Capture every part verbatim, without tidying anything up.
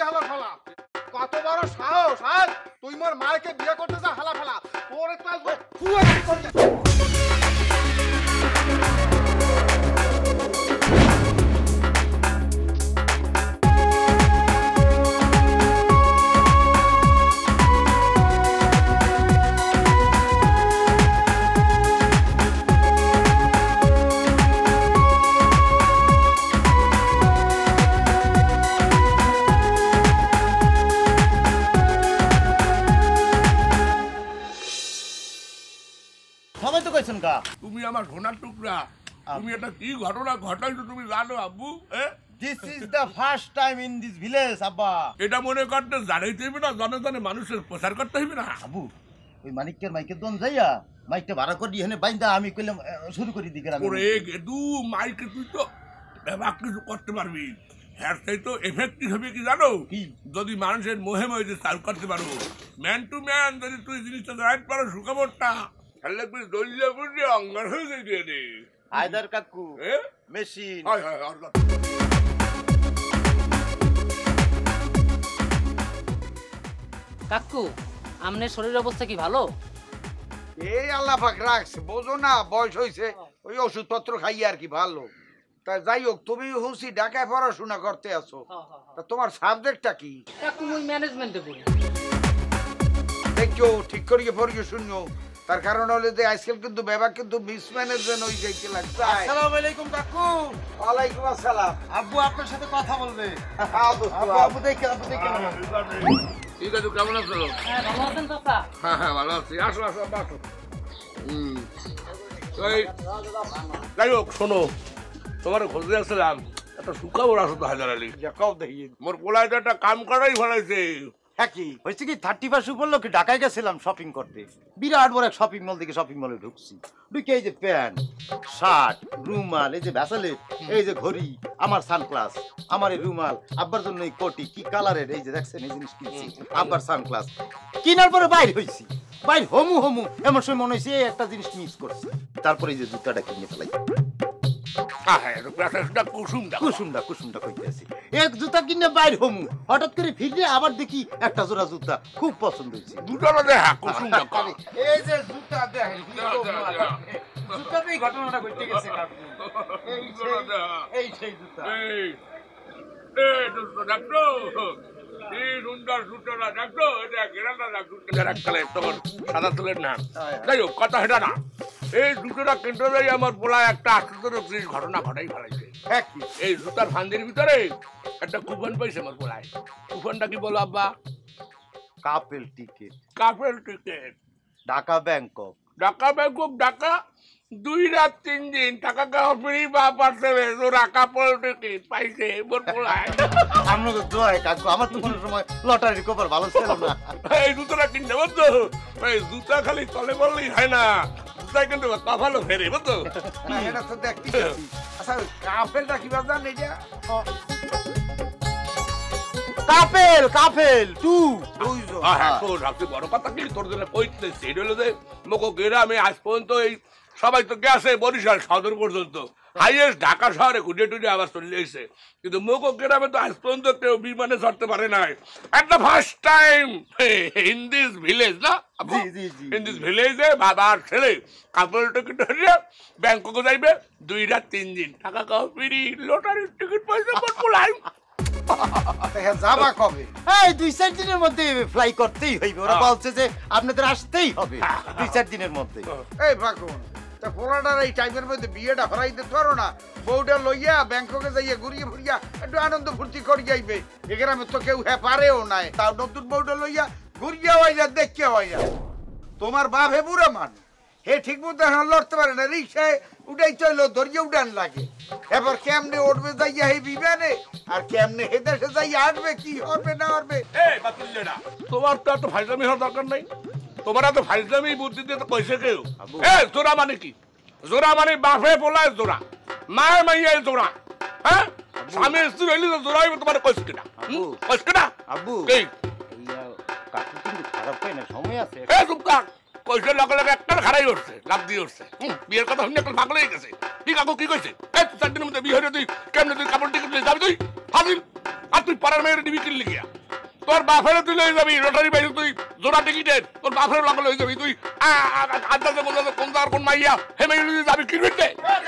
হালা ফালা কত বড় সাহস হ্যাঁ তুই মোর মাকে বিয়ে করতে যা হালা ফালা তোরে তো আসবে তুমি আমার সোনার টুকরা তুমি এটা কি ঘটনা ঘটাইছো তুমি জানো আব্বু This is the first time in this village, আব্বা। এটা মনে করতে জানাইতে হইবে না জনে জনে মানুষের প্রচার করতে হইবে না আব্বু ওই মানিকের মাইকের দন যাইয়া মাইকটা ভাড়া করে এখানে বাইন্দা আমি কইলাম শুরু করি দিকে ওরে গেদু মাইকে তুই তো এবার কিছু করতে পারবি হ্যাঁ সেই তো এফেক্টিভ হবে কি জানো যদি মানুষের মোহে মোহে চালু করতে পারবো ম্যান টু ম্যান যদি তুই জিনিসটা রাইট পারো সুখবরটা তাহলে তুই দলিয়া বুঝে অঙ্গার হয়ে যাই রে আয়দার কাকু মেশিন হয় হয় কাকু আমনের শরীর অবস্থা কি ভালো এই আল্লাহ পাক রাখছে বোঝো না বয়স হইছে ওই ওষুধপত্র খাইয়ে আর কি ভালো তা যাই হোক তুমি হুসি ঢাকায় পড়াশোনা করতে আছো তা তোমার সাবজেক্টটা কি কাকু মই ম্যানেজমেন্টে পড়ি দেখো ঠিক করিয়ে পড়িয়ে শুনো তার কারণ হলো যে আজকাল কিন্তু বাবা কিন্তু মিসম্যানেজমেন্ট হয়ে যাইতে লাগছে আসসালামু আলাইকুম কাকু ওয়ালাইকুম আসসালাম আব্বু আপনার সাথে কথা বলবে আব্বু আব্বু দেখে আব্বু দেখে ঠিক আছে কেমন আছো হ্যাঁ ভালো আছেন চাচা হ্যাঁ হ্যাঁ ভালো আছি আসো আসো আসো হুম যাই হোক শোনো তোমার খোঁজে আসলাম একটা সুখবর আসো তো হায়দার আলী কাও দেখি মোর পোলায় তো একটা কাম করাই ফেলাইছে হ্যাঁ কি হয়েছে কি থার্টি ফার্স্ট উপলক্ষে ঢাকায় গেছিলাম শপিং করতে বিরাট বড় এক শপিং মল থেকে শপিং মলে ঢুকছি ঢুকে এই যে প্যান্ট শার্ট রুমাল এই যে ভ্যাসেলেট এই যে ঘড়ি আমার সানগ্লাস আমার এই রুমাল আব্বার জন্য এই কোটি কি কালারের এই যে দেখছেন এই জিনিস কিনছি আব্বার সানগ্লাস কিনার পরে বাইর হয়েছি বাইর হমু হমু এমন সময় মনে হয়েছে একটা জিনিস মিস করছি তারপরে এই যে জুতাটা কিনে ফেলাই কুসুমটা কুসুমটা কুসুমটা কইতেছি এক জুতা কিনে বাইর হমু হঠাৎ করে ফিরে আবার দেখি একটা জোড়া জুতা খুব পছন্দ হয়েছে দুটো দেখা কুসুমটা এই যে জুতা দেখেন জুতাতেই ঘটনাটা ঘটে গেছে এই এই সেই জুতা এই এই জুতা দেখো এই সুন্দর জুতাটা দেখো এটা গেরাটা দেখো রাখলে তোমার সাদা তুলের না যাই হোক কথা হেটা না এই জুতোটা কিনতে যাই আমার পোলায় একটা আশ্চর্য ঘটনা ঘটাই ফেলাইছে এই জুতার ফান্দির ভিতরে একটা কুপন পাইছে আমার পোলায় কুপনটা কি বলো আব্বা couple ticket couple ticket Dhaka Bangkok Dhaka Bangkok Dhaka দুই রাত তিন দিন টাকা খাওয়া ফ্রি বা পার্সেলে জোড়া কাপল টিকিট পাইছে মোর পোলায় আমরা তো দোয়াই কাকু আমার তো কোনো সময় লটারি কপার ভালো ছিল না এই জুতোটা কিনতে বুঝছো এই জুতা খালি তলে বললেই হয় না জুতা কিন্তু কপালও ফেরে বুঝছো না এটা তো দেখতে পাচ্ছি আচ্ছা কাপেলটা কি বাবা জানেন এটা কাপেল কাপেল টু বুঝছো হ্যাঁ তো সবচেয়ে বড় কথা কি তোর জন্য কইতে সেটা হলো যে মোকো গ্রামে আজ পর্যন্ত এই সবাই তো গেছে বরিশাল সদর পর্যন্ত হাইয়েস্ট ঢাকা শহরে ঘুরে টুরে আবার চলে এসেছে কিন্তু মোকো গ্রামে তো আজ পর্যন্ত কেউ বিমানে চড়তে পারে নাই একটা first time in this village না ইন দিস ভিলেজে বাবার ছেলে কাপড় টিকিট হয়ে ব্যাংককে যাইবে দুই রাত তিন দিন টাকা খাওয়া ফিরি লটারির টিকিট পয়সা পোলাই যাবা কবে এই দুই চার দিনের মধ্যে ফ্লাই করতেই হইবে ওরা বলছে যে আপনাদের আসতেই হবে দুই চার দিনের মধ্যে এই ভাকুন তা পোলাটার এই টাইমের মধ্যে বিয়েটা হরাই দিতে পারো না বউটা লইয়া ব্যাংককে যাইয়া ঘুরিয়ে ঘুরিয়া একটু আনন্দ ফুর্তি করি যাইবে এখানে তো কেউ হ্যাঁ পারেও নাই তাও নতুন বউটা লইয়া ঘুরিয়া হইয়া দেখিয়া হইয়া তোমার বাপ হে বুড়া মান হে ঠিক মতো এখন লড়তে পারে না রিক্সায় উঠাই চলো ধরিয়ে উঠান লাগে এবার কেমনে উঠবে যাইয়া হে বিমানে আর কেমনে হে দেশে যাইয়া আসবে কি হবে না হবে এই বাতুল্লেরা তোমার তো এত ফাইজলামি হওয়ার দরকার নাই তোমার এত ফাইজলামি বুদ্ধি দিয়ে তো কইছে কেউ এ জোড়া মানে কি জোড়া মানে বাপে পোলায় জোড়া মায়ে মাইয়ায় জোড়া হ্যাঁ স্বামী স্ত্রী হইলে তো জোড়া হইবে তোমার কইছে কিনা কইছে কিনা আব্বু এই কাকু কিন্তু খারাপ হয় না সময় আছে এ চুপ থাক কইছে লগে লগে একটা খাড়াই উঠছে লাভ দিয়ে উঠছে বিয়ের কথা শুনে একটা পাগল হয়ে গেছে কি কাকু কি কইছে এই চার দিনের মধ্যে বিয়ে হয়ে তুই কেমনে তুই কাপড় টিকিট যাবি তুই হাজির আর তুই পাড়ার মেয়ের নিবি কিনলি গিয়া তোর বাপের তুই লয়ে যাবি লটারি বাইরে তুই জোড়া টিকিটের তোর বাপের লগে লয়ে যাবি তুই আন্দাজে কোন কোন আর কোন মাইয়া হে মেয়ে যাবি কিনবি নে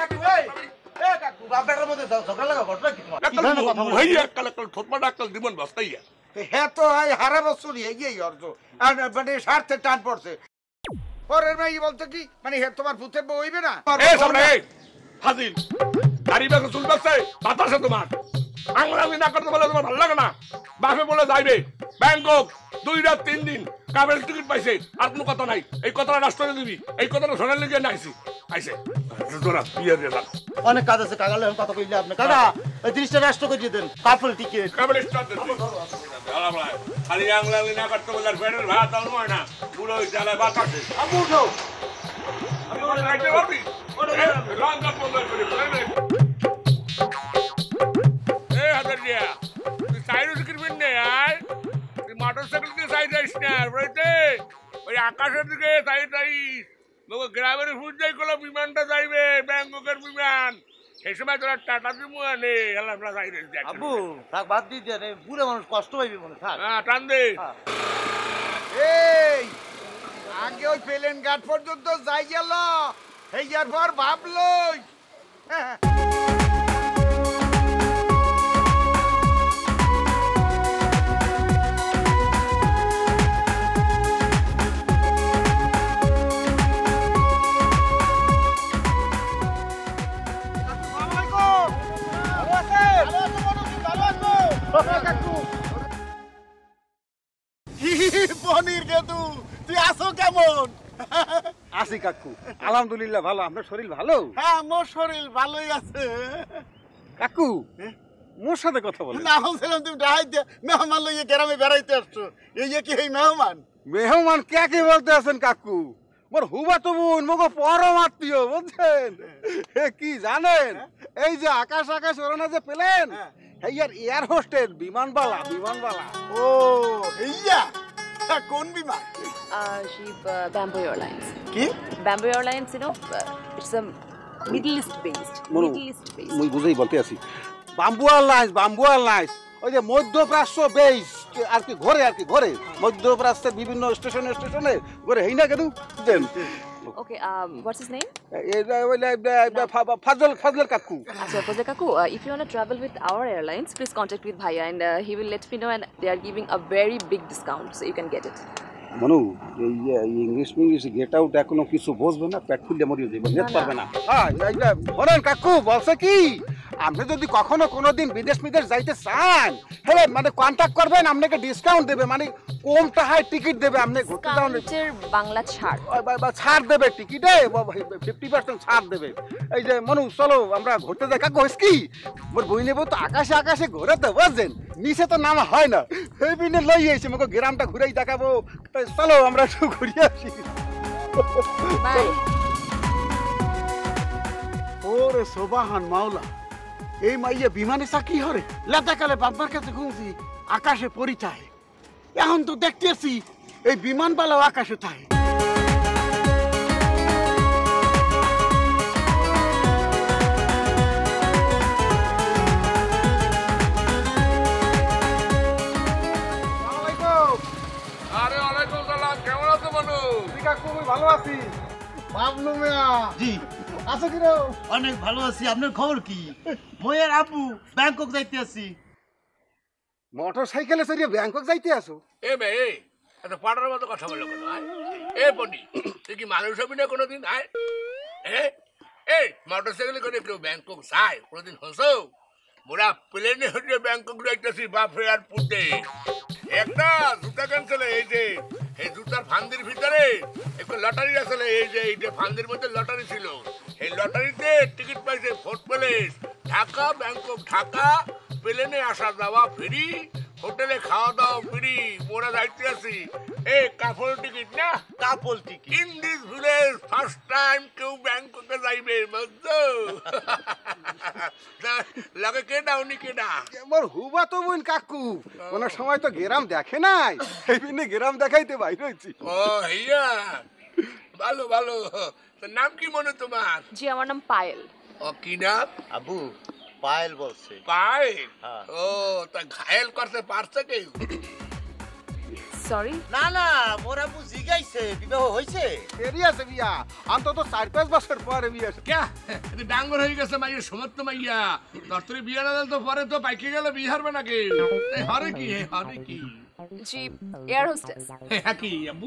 হ্যাঁ তো হারা বছর এগিয়েই অর্জ মানে স্বার্থে টান পড়ছে পরের মেয়ে বলতো কি মানে তোমার ভূতে বইবে না ফাজিল গাড়ি ব্যাগে চুল বাসছে বাতাসে তোমার আঙুলাঙি না করতে বলে তোমার ভালো লাগে না বাপে বলে যাইবে ব্যাংকক দুই রাত তিন দিন কাবের টিকিট পাইছে আর কোনো কথা নাই এই কথাটা রাষ্ট্রে দিবি এই কথাটা শোনার লেগে নাইছি আইছে তোরা বিয়ে দিয়ে যান অনেক কাজ আছে কাকা কথা কইলে আপনি কাকা এই জিনিসটা রাষ্ট্র করে দেন কাপল টিকিট কাবের স্টার্ট দেন খালি আঙুলাঙি না করতে বলে আর ফেরের ভাত আল নয় না পুরো ওই জ্বালায় বাতাসে আবু উঠো আমি বলে রাইতে পারবি লং কাট বন্ধ করে এ হাজার দিয়া তুই সাইড কিনবেন না আর তুই মোটরসাইকেল দিয়ে সাইড যাইস না বুঝতে ওই আকাশের দিকে সাইড যাইস বাবা গ্রামের ফুট যাই করলো বিমানটা যাইবে ব্যাংককের বিমান সেই সময় তোরা টাটা দিমু আনে আমরা সাইড আবু থাক বাদ দিয়ে দেন বুড়ো মানুষ কষ্ট পাইবে মনে থাক হ্যাঁ টান দে এই আগে ওই প্লেন ঘাট পর্যন্ত যাই গেল এইয়ার পর ভাবলই পনির কেতু তুই আসো কেমন আছি কাকু আলহামদুলিল্লাহ ভালো আপনার শরীর ভালো হ্যাঁ মোর শরীর ভালোই আছে কাকু মোর সাথে কথা বলেন না বলছিলাম তুমি ডাইতে মেহমান লইয়ে গ্রামে বেড়াইতে আসছো এই যে কি এই মেহমান মেহমান কে কে বলতে আছেন কাকু মোর হুবা তো বোন মগো পরম আত্মীয় বুঝছেন এ কি জানেন এই যে আকাশ আকাশ ওড়না যে পেলেন এইয়ার এয়ার হোস্টেস বিমানবালা বিমানবালা ও এইয়া কোন বিমান Uh, she uh, Bamboo Airlines. কি Bamboo Airlines, you know, uh, it's a Middle East based. Manu Middle East based. মুই বুঝেই বলতে আছি বাম্বু এয়ারলাইন্স বাম্বু এয়ারলাইন্স ওই যে মধ্যপ্রাচ্য বেস আর কি ঘরে আর কি ঘরে মধ্যপ্রাচ্যের বিভিন্ন স্টেশনে স্টেশনে ঘরে হেই না কেন দেন Okay, um, what's his name? ফাজল ফাজলের কাকু Achha, Fazal Kaku, uh, if you want to travel with our airlines, please contact with Bhaiya and uh, he will let me know and they are giving a very big discount so you can get it. Manu এই English English get out এখনো কিছু বুঝবে না পেট ফুলে মরিয়ে যাবে যেতে পারবে না হ্যাঁ বলেন কাকু বলছে কি আপনি যদি কখনো কোনোদিন বিদেশ বিদেশ যাইতে চান হ্যাঁ মানে কন্ট্যাক্ট করবেন আপনাকে ডিসকাউন্ট দেবে মানে কম টাকায় টিকিট দেবে আপনি ঘুরতে যান Discounted বাংলা ছাড় বা ছাড় দেবে টিকিটে ফিফটি পার্সেন্ট ছাড় দেবে এই যে মনু চলো আমরা ঘুরতে যাই কাকু কি মোর বই নেবো তো আকাশে আকাশে ঘুরে তো বুঝছেন নিচে তো নামা হয় না এই বিনে লই এসে আমাকে গ্রামটা ঘুরেই দেখাবো চলো আমরা একটু ঘুরে আসি Bye. ওরে সোবাহান মাওলা এই মাইয়া বিমানে চাকরি হরে লাদাকালে বাবার কাছে ঘুমছি আকাশে পরিচয় এখন তো দেখতেছি এই বিমানবালাও আকাশে থাকে আরে ওয়ালাইকুম সালাম কেমন আছো মানু কাকু আমি ভালো আছি বাবলু মিয়া জি আছো কি রে অনেক ভালো আছি আপনার খবর কি ময়ের আপু ব্যাংকক যাইতে আছি মোটর সাইকেলে চড়িয়ে ব্যাংকক যাইতে আসো এ বে এত পাড়ার মতো কথা বললো কেন আয় এ পন্ডি তুই কি মানুষ হবি না কোনোদিন আয় এ এই মোটর সাইকেলে করে কেউ ব্যাংকক যায় কোনোদিন হসো মোরা প্লেনে হচ্ছে ব্যাংকক যাইতেছি বাপ এয়ারপোর্টে একটা জুতা ক্যান্সেল এই যে এই জুতার ফান্দির ভিতরে একটু লটারি আসলে এই যে এই যে ফান্দির মধ্যে লটারি ছিল এই লটারিতে টিকিট পাইছে fourth place Dhaka Bangkok Dhaka প্লেনে আসা যাওয়া ফ্রি হোটেলে খাওয়া দাওয়া ফ্রি মোরা যাইতে আছি এই কাপল টিকিট না couple ticket in this village first time কেউ ব্যাংককে যাইবে বুঝছো লাগে কে ডাউনি কে ডা মোর হুবা তো বোন কাকু কোনো সময় তো গেরাম দেখে নাই এই বিনে গেরাম দেখাইতে বাইর হইছি ও হইয়া ভালো ভালো তোর নাম কি মনে তোমার জি আমার নাম পায়েল ও কি নাম আবু পায়েল বলছে। পায়েল? হ্যাঁ। ও তা ঘায়েল করতে পারছে কি? Sorry? না না মোরা বু জিগাইছে বিবাহ হইছে। দেরি আছে বিয়া, অন্তত চার পাঁচ বছর পরে বিয়া। ক্যা এটা ডাঙ্গর হয়ে গেছে মাইয়া, সমর্থ মাইয়া। দর্তরি বিয়া না দিলে তো পরে তো পাইকে গেলে বিয়ে হারবে নাকি? এই হরে কি এই হরে কি? জি, air hostess. হ্যাঁ কি আব্বু?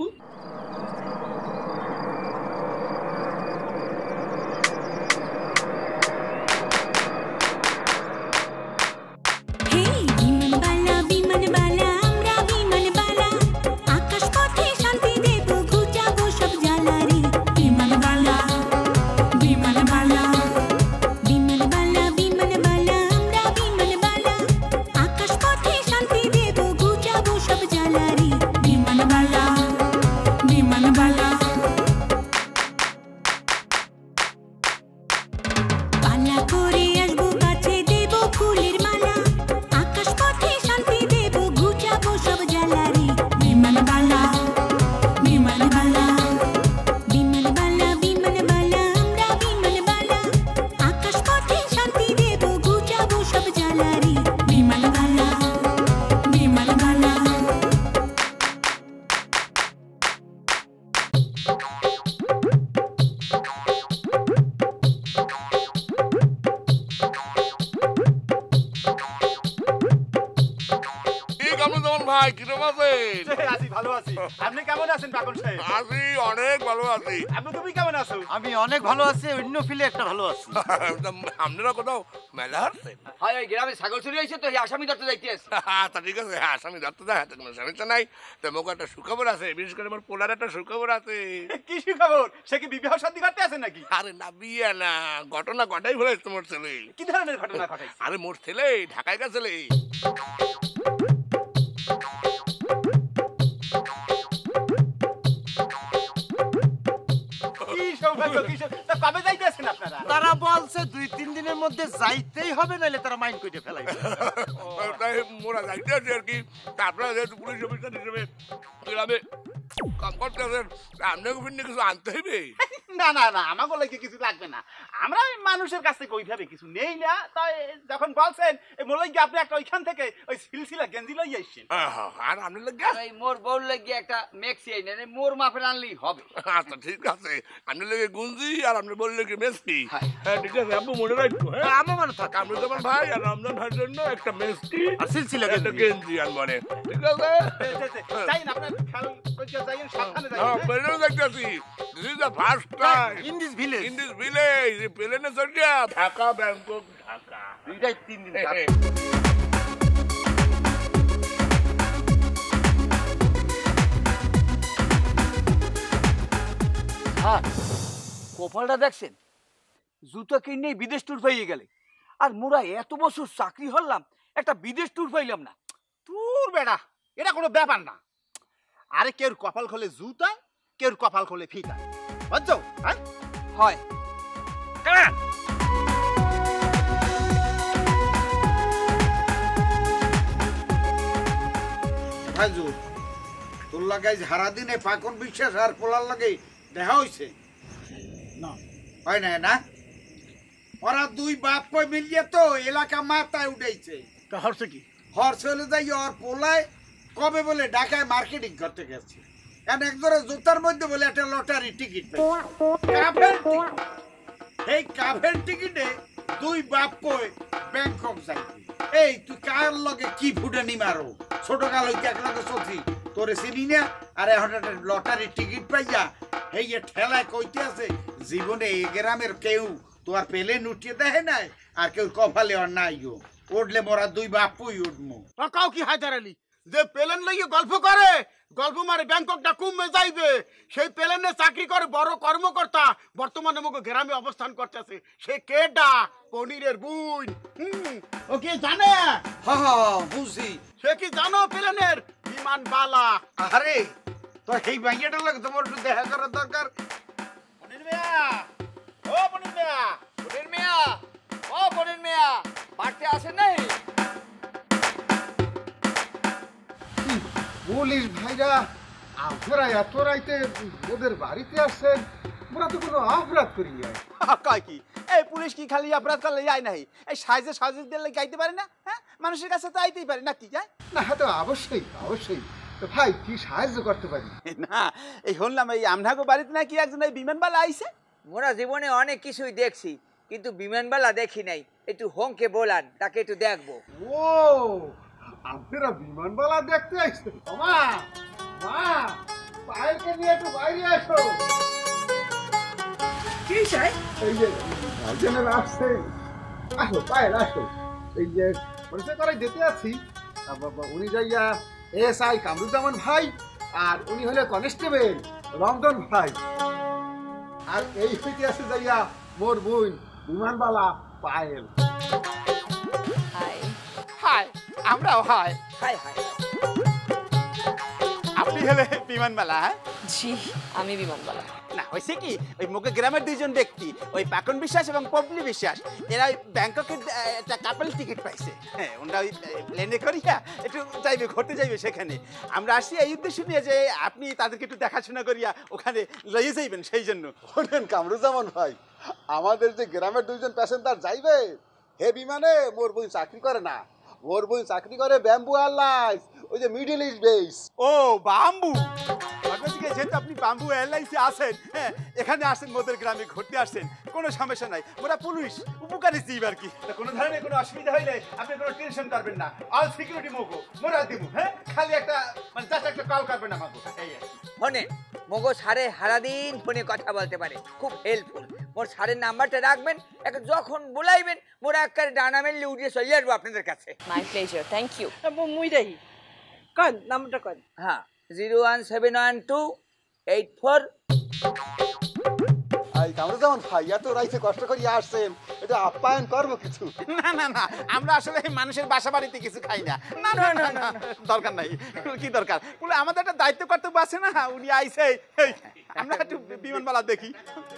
ভাই কিরকম আছেন? আছি, ভালো আছি। আপনি কেমন আছেন পাগল সাহেব? আছি, অনেক ভালো আছি। আপনি তুমি কেমন আছো? আমি অনেক ভালো আছি, অন্য ফিলে একটা ভালো আছি। আপনারা কোথাও মেলা হারছেন? হয় ওই গ্রামে ছাগল চুরি হয়েছে তো এই আসামি ধরতে যাইতেছে। তা ঠিক আছে, আসামি ধরতে যায়, হাতে কোনো সমস্যা নাই। তো মোকে একটা সুখবর আছে, বিশেষ করে আমার পোলার একটা সুখবর আছে। কি সুখবর? সে কি বিবাহ শাদী করতে আছে নাকি? আরে না, বিয়ে না, ঘটনা ঘটাই ফেলেছে তোমার ছেলে। কি ধরনের ঘটনা ঘটাইছে? আরে মোর ছেলে ঢাকায় গেছিলে। কবে যাইতেছেন আপনারা? তারা বলছে দুই তিন দিনের মধ্যে যাইতেই হবে, নাইলে তারা মাইন্ড করে ফেলাইবে। তাই মোরা যাইতে আছি আর কি। তারপরে যেহেতু পুলিশ অফিসার হিসেবে গ্রামে কাম করতে আছেন, আপনাকে ফিরনে কিছু আনতে হইবে। না না না, আমাকে লাগে কিছু লাগবে না। আমরা ওই মানুষের কাছ থেকে ওইভাবে কিছু নেই না। তাই যখন বলছেন মোলাই কি আপনি একটা ওইখান থেকে ওই সিলসিলা গেঞ্জি লই আসছেন। আর আপনি লাগে এই মোর বউর লাগি একটা মেক্সি আইনে নে, মোর মাপের আনলেই হবে। আচ্ছা ঠিক আছে, আপনি লাগে গুঞ্জি আর আপনি বললে কি মেসি। হ্যাঁ ঠিক আছে, আব্বু মনে রাখবো। হ্যাঁ আমার মনে থাক, কামরুজ্জামান ভাই আর রমজান ভাইয়ের জন্য একটা মেসি আর সিলসিলা একটা গেঞ্জি আর মানে ঠিক আছে। যাই না, আপনার খেয়াল করে যাইয়েন, সাবধানে হ্যাঁ যাইয়েন। পেলেন দেখতেছি, this is the first time in this village. In this village. প্লেনে চড়িয়া ঢাকা, ব্যাংকক, ঢাকা দুইটাই তিন দিন কাজ। হ্যাঁ, কপালটা দেখছেন, জুতো কিনে বিদেশ ট্যুর পাইয়ে গেলে। আর মোরা এত বছর চাকরি হলাম, একটা বিদেশ ট্যুর পাইলাম না। তোর বেড়া, এটা কোনো ব্যাপার না। আরে কেউ কপাল খোলে জুতা, কেউ কপাল খোলে ফিতা, বুঝছো? হ্যাঁ হয় ভাইজুর তোর লাগাই সারা দিনে পাকন বিশ্বাস আর পোলার লাগে দেখা হইছে না হয় না না? ওরা দুই বাপ পয় মিলিয়ে তো এলাকা মাথায় উঠেছে। তা হচ্ছে কি? হর চলে যাই ওর পোলায় কবে বলে ঢাকায় মার্কেটিং করতে গেছে। এখন একজোড়া জুতার মধ্যে বলে একটা লটারি টিকিট কাফের টিকিট। এই কাফের টিকিটে দুই বাপ পয় ব্যাংকক যাইবে। এই তুই কার লগে কি ফুটানি মারো? ছোট কাল হইতে এক লগে চলছি তোরে চিনি না, আর এখন একটা লটারির টিকিট পাইয়া এই ঠেলায় কইতে আছে জীবনে এই গ্রামের কেউ তোমার পেলেন উঠিয়ে দেয় নাই, আর কেউ কপালে আর নাই গো। উঠলে মোরা দুই বাপুই উঠমু। কাউ কি হায়দার আলী যে প্লেন লইয়ে গল্প করে, গল্প মারে ব্যাংকক ডাকুমে যাইবে, সেই প্লেনে চাকরি করে বড় কর্মকর্তা বর্তমানে মুখ গ্রামে অবস্থান করতেছে। সে কেডা? পনিরের বুন। হুম, ও কি জানে? হা হা বুঝি। সে কি জানো প্লেনের বিমান বালা? আরে তো এই ভাইয়াটা লাগে তোমার একটু দেখা করার দরকার। পনির মিয়া, ও পনির মিয়া, পনির মিয়া, ও পনির মিয়া, বাড়তে আসেন নাই? পুলিশ ভাইরা আপনারা এত রাইতে ওদের বাড়িতে আসছেন? ওরা তো কোনো অপরাধ করি নাই। কয় কি এই পুলিশ কি খালি অপরাধ করলে যায় নাই, এই সাহায্য সাহায্য দিলে গাইতে পারে না? হ্যাঁ, মানুষের কাছে তো আইতেই পারে না, কি যায় না? হ্যাঁ, তো অবশ্যই অবশ্যই। তো ভাই কি সাহায্য করতে পারি? না, এই শুনলাম এই আমনাগো বাড়িতে নাকি একজন এই বিমানবালা আইছে। মোরা জীবনে অনেক কিছুই দেখছি, কিন্তু বিমানবালা দেখি নাই। একটু হোমকে বলান, তাকে একটু দেখবো। ও, আপনারা বিমানবালা দেখতে আসছেন? মা মা, পায়েলকে নিয়ে একটু বাইরে আসো। কি চাই? এই যে ভাইজানেরা আসছেন, আসো পায়েল আসো। এই যে পরিচয় করাই যেতে আছি, উনি যাইয়া এস আই কামরুজ্জামান ভাই, আর উনি হলে কনস্টেবল রমজান ভাই, আর এই হইতে আছে যাইয়া মোর বোন বিমানবালা পায়েল। হাই। হাই, আমরাও হাই। Hi hi. আপনি হলে বিমানবালা? হ্যাঁ জি, আমি বিমানবালা। না, হয়েছে কি, ওই মুখে গ্রামের দুইজন ব্যক্তি, ওই পাকন বিশ্বাস এবং পবলি বিশ্বাস, এরা ওই ব্যাংককের একটা কাপল টিকিট পাইছে। হ্যাঁ, ওরা ওই প্লেনে করিয়া একটু যাইবে, ঘুরতে যাইবে সেখানে। আমরা আসি এই উদ্দেশ্য নিয়ে যে আপনি তাদেরকে একটু দেখাশোনা করিয়া ওখানে লইয়ে যাইবেন, সেই জন্য। শোনেন কামরুজ্জামান ভাই, আমাদের যে গ্রামের দুইজন প্যাসেঞ্জার যাইবে, হে বিমানে মোর বোন চাকরি করে না, মোর বোন চাকরি করে ব্যাম্বু এয়ারলাইন্স, ওই যে মিডল ইস্ট বেস। ও বাম্বু, যেহেতু আপনি বাম্বু এয়ারলাইন্সে আসেন, হ্যাঁ, এখানে আসেন, মোদের গ্রামে ঘুরতে আসছেন, কোনো সমস্যা নাই। মোরা পুলিশ উপকারী জীব আর কি। কোনো ধরনের কোনো অসুবিধা হইলে আপনি কোনো টেনশন করবেন না, অল সিকিউরিটি মোগো মোরা দিব। হ্যাঁ, খালি একটা মানে জাস্ট একটা কল করবেন আমাকে, এই আর কি। ফোনে মগো সারে সারাদিন ফোনে কথা বলতে পারে, খুব হেল্পফুল। মোর সারের নাম্বারটা রাখবেন, একটা যখন বলাইবেন মোরা একবারে ডানা মেললে উঠিয়ে চলে আসবো আপনাদের কাছে। My pleasure, thank you. মুই দেই কন নাম্বারটা কন। হ্যাঁ, zero one seven one two eight four. আই কামরুজ্জামান ভাই, এত রাইতে কষ্ট করিয়া আসছেন, এটা আপ্যায়ন করবো কিছু? না না না, আমরা আসলে মানুষের বাসা বাড়িতে কিছু খাই না। না না না না, দরকার নাই। কি দরকার? বলে আমাদের একটা দায়িত্ব কর্তব্য আছে না, উনি আইছে, আমরা একটু বিমানবালা দেখি।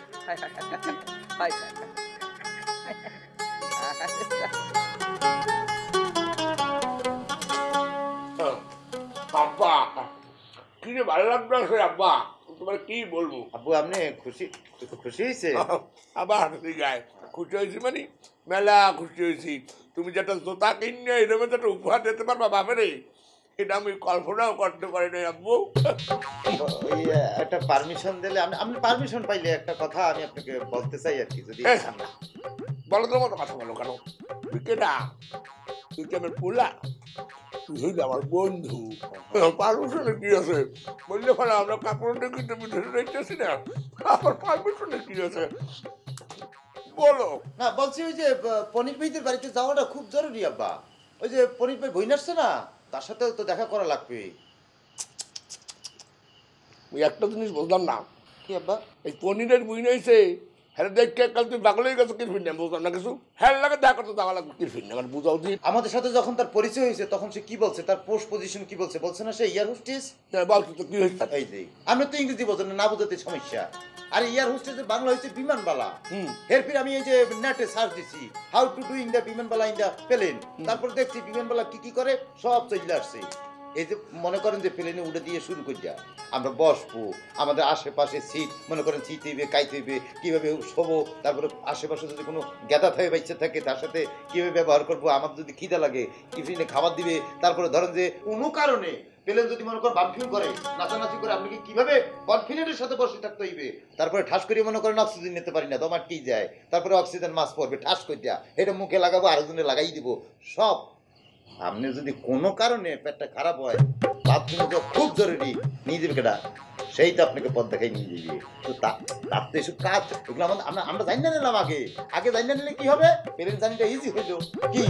আব্বা কি রে ভালো লাগবে আব্বা, তোমার কি বলবো। আব্বু আপনি খুশি খুশি হয়েছে? আবার ঠিক আছে, খুশি হয়েছি মানে মেলা খুশি হয়েছি। তুমি যেটা জোতা কিনে এরকম একটা উপহার দিতে পারবা বাপেরে, এটা আমি কল্পনাও করতে পারি না আব্বু। ওই একটা পারমিশন দিলে, আপনি পারমিশন পাইলে একটা কথা আমি আপনাকে বলতে চাই আর কি, যদি বলো তো মতো কথা বলো কেন? তুই কেটা? তুই কি আমার পোলা? তুই হইলে আমার বন্ধু। পারমিশনে কি আছে বললে ফলে আমরা কাপড় কিন্তু বিদেশে দেখতেছি না, আমার পারমিশনে কি আছে বলো না। বলছি ওই যে পনির ভাইদের বাড়িতে যাওয়াটা খুব জরুরি আব্বা। ওই যে পনির ভাই বইন আসছে না, তার সাথে তো দেখা করা লাগবে। ওই একটা জিনিস বুঝলাম না। কি আব্বা? এই পনিরের বুই নইছে, হ্যাঁ দেখে কাল তুই বাগলেই গেছো কিরফিন না, বুঝলাম না কিছু। হ্যাঁ লাগে দেখা করতে যাওয়া লাগবে কিরফিন না, আমার বোঝা উচিত। আমাদের সাথে যখন তার পরিচয় হয়েছে তখন সে কি বলছে, তার পোস্ট পজিশন কি বলছে? বলছে না সে ইয়ার হোস্টেস। বলছো তো কি হয়েছে? এই যে আমরা তো ইংরেজি বোঝেন না, না বোঝাতে সমস্যা। আর ইয়ার হোস্টেসের বাংলা হয়েছে বিমানবালা। এরপর আমি এই যে নেটে সার্চ দিছি হাউ টু ডুইং দ্য বিমানবালা ইন দ্য প্লেন, তারপর দেখছি বিমানবালা কি কি করে সব চলে আসছে। এই যে মনে করেন যে প্লেনে উঠে দিয়ে শুরু করি যা আমরা বসবো, আমাদের আশেপাশে সিট মনে করেন সিট হইবে, কাইতে হইবে, কীভাবে শোবো, তারপরে আশেপাশে যদি কোনো গেদা থাকে বাচ্চা থাকে তার সাথে কীভাবে ব্যবহার করবো, আমার যদি খিদা লাগে টিফিনে খাবার দিবে, তারপরে ধরেন যে কোনো কারণে প্লেন যদি মনে করেন বাম্পিং করে, নাচানাচি করে, আপনি কি কীভাবে কনফিডেন্টের সাথে বসে থাকতে হইবে। তারপরে ঠাস করিয়ে মনে করেন অক্সিজেন নিতে পারি না, দম আটকেই যায়, তারপরে অক্সিজেন মাস্ক পড়বে, ঠাস করে দেওয়া, এটা মুখে লাগাবো, আরেকজনে লাগাই দিব সব। আপনি যদি কোনো কারণে পেটটা খারাপ হয়, বাথরুমে যাওয়া খুব জরুরি, নিয়ে যাবে কেটা, সেই তো আপনাকে পথ দেখাই নিয়ে যাবে। তো তার তো এসব কাজ এগুলো আমাদের আমরা আমরা জানি না নিলাম আগে আগে জানি না নিলে কি হবে, পেরেন্ট জানিটা ইজি হইল কি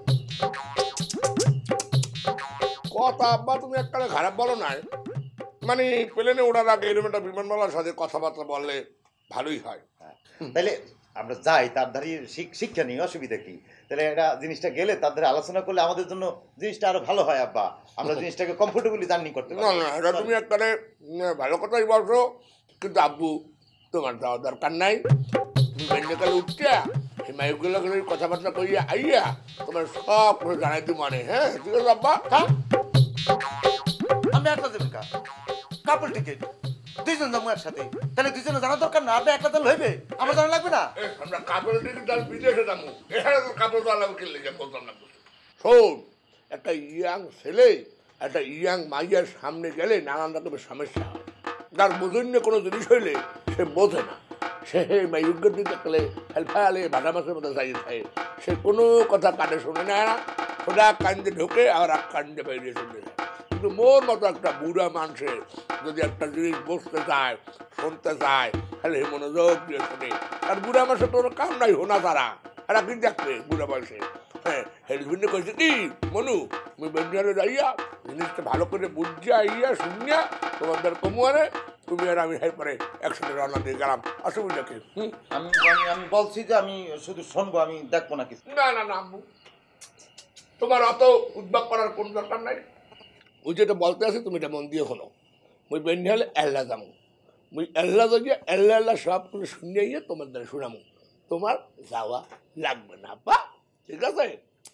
কথা। আব্বা তুমি একটা খারাপ বলো না, মানে প্লেনে ওঠার আগে এরকম একটা বিমানবালার সাথে কথাবার্তা বললে ভালোই হয়। তাইলে আমরা যাই, তার ধারে শিক্ষা নেই, অসুবিধা কি? তাহলে এটা জিনিসটা গেলে তার ধারে আলোচনা করলে আমাদের জন্য জিনিসটা আরো ভালো হয় আব্বা, আমরা জিনিসটাকে কমফোর্টেবলি জার্নি করতে পারি। না না, এটা তুমি একটা ভালো কথাই বলছো, কিন্তু আব্বু তোমার যাওয়ার দরকার নাই। তুমি বেন্ডকালে উঠতে এই মাইকগুলো কথাবার্তা করিয়া আইয়া তোমার সব করে জানাই তুমি মানে। হ্যাঁ ঠিক আছে আব্বা। আমি একটা দেবেন কা কাপল টিকিট দুই দুইজন যাবো একসাথে। তাহলে দুইজনে জানা দরকার না, আপনি একটা দল হইবে, আমার জানা লাগবে না। আমরা কাপড় টিকিট দাল বিদেশে যাবো, এখানে তো কাপড় তো আলাদা কিনলে যা বলতাম না। শোন, একটা ইয়াং ছেলে একটা ইয়াং মাইয়ার সামনে গেলে নানান রকমের সমস্যা হয়। তার বোঝেন কোনো জিনিস হইলে সে বোঝে না, সে মাইজ্ঞ দিতে গেলে হেলফালে বাধা মাসের মধ্যে যাই থাকে, সে কোনো কথা কানে শুনে না, খোদা কান্দে ঢোকে আর এক কান্দে বাইরে শুনে যায়। কিন্তু মোর মতো একটা বুড়া মানুষের যদি একটা জিনিস বসতে চায় শুনতে চায় তাহলে মনোযোগ দিয়ে শোনে। আর বুড়া মানুষের কোনো কাম নাই হোনা তারা, এরা কিন্তু দেখবে বুড়া বয়সে। হ্যাঁ, হেলভিনে কইছে কি মনু তুমি বেঞ্জারে যাইয়া জিনিসটা ভালো করে বুঝিয়া আইয়া শুনিয়া তোমাদের কমুয়ারে তুমি আর আমি পরে একসাথে রান্না দিয়ে গেলাম, অসুবিধা কি? আমি আমি বলছি যে আমি শুধু শুনবো, আমি দেখবো না কিছু। না না না আম্মু, তোমার অত উদ্যোগ করার কোন দরকার নাই। ওই যেটা বলতে আছে তুমি এটা মন দিয়ে শোনো। মুই বেঞ্জা হলে এল্লা যাবো, মুই এল্লা যাইয়া এল্লা এল্লা সব করে শুনিয়ে তোমার দ্বারা শুনামো, তোমার যাওয়া লাগবে না বা, ঠিক আছে?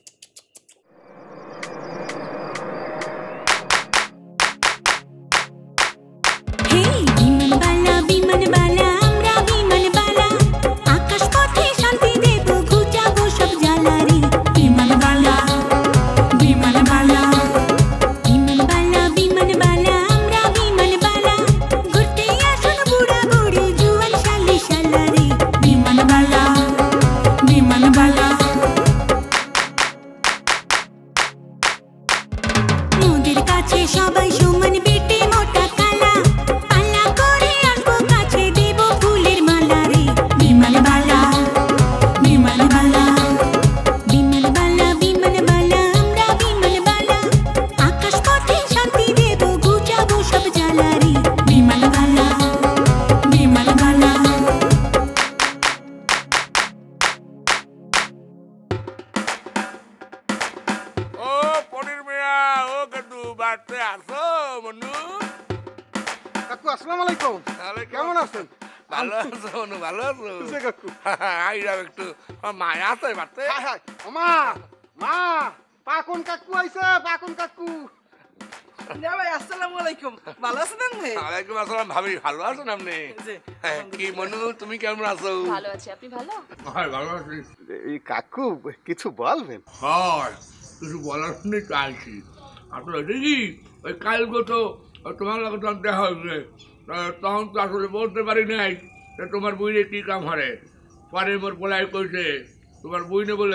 তুমি কেমন আছো? ভালো আছি, আপনি ভালো? হ্যাঁ ভালো আছি। এই কাকু কিছু বলবেন? হয়, কিছু বলার শুনে চাইছি। আসলে দেখি ওই কালকে তো তোমার লগে তো দেখা হয়েছে, তখন তো আসলে বলতে পারি নাই তোমার বইনে কি কাম হারে। পরে মোর বলাই কইছে তোমার বইনে বলে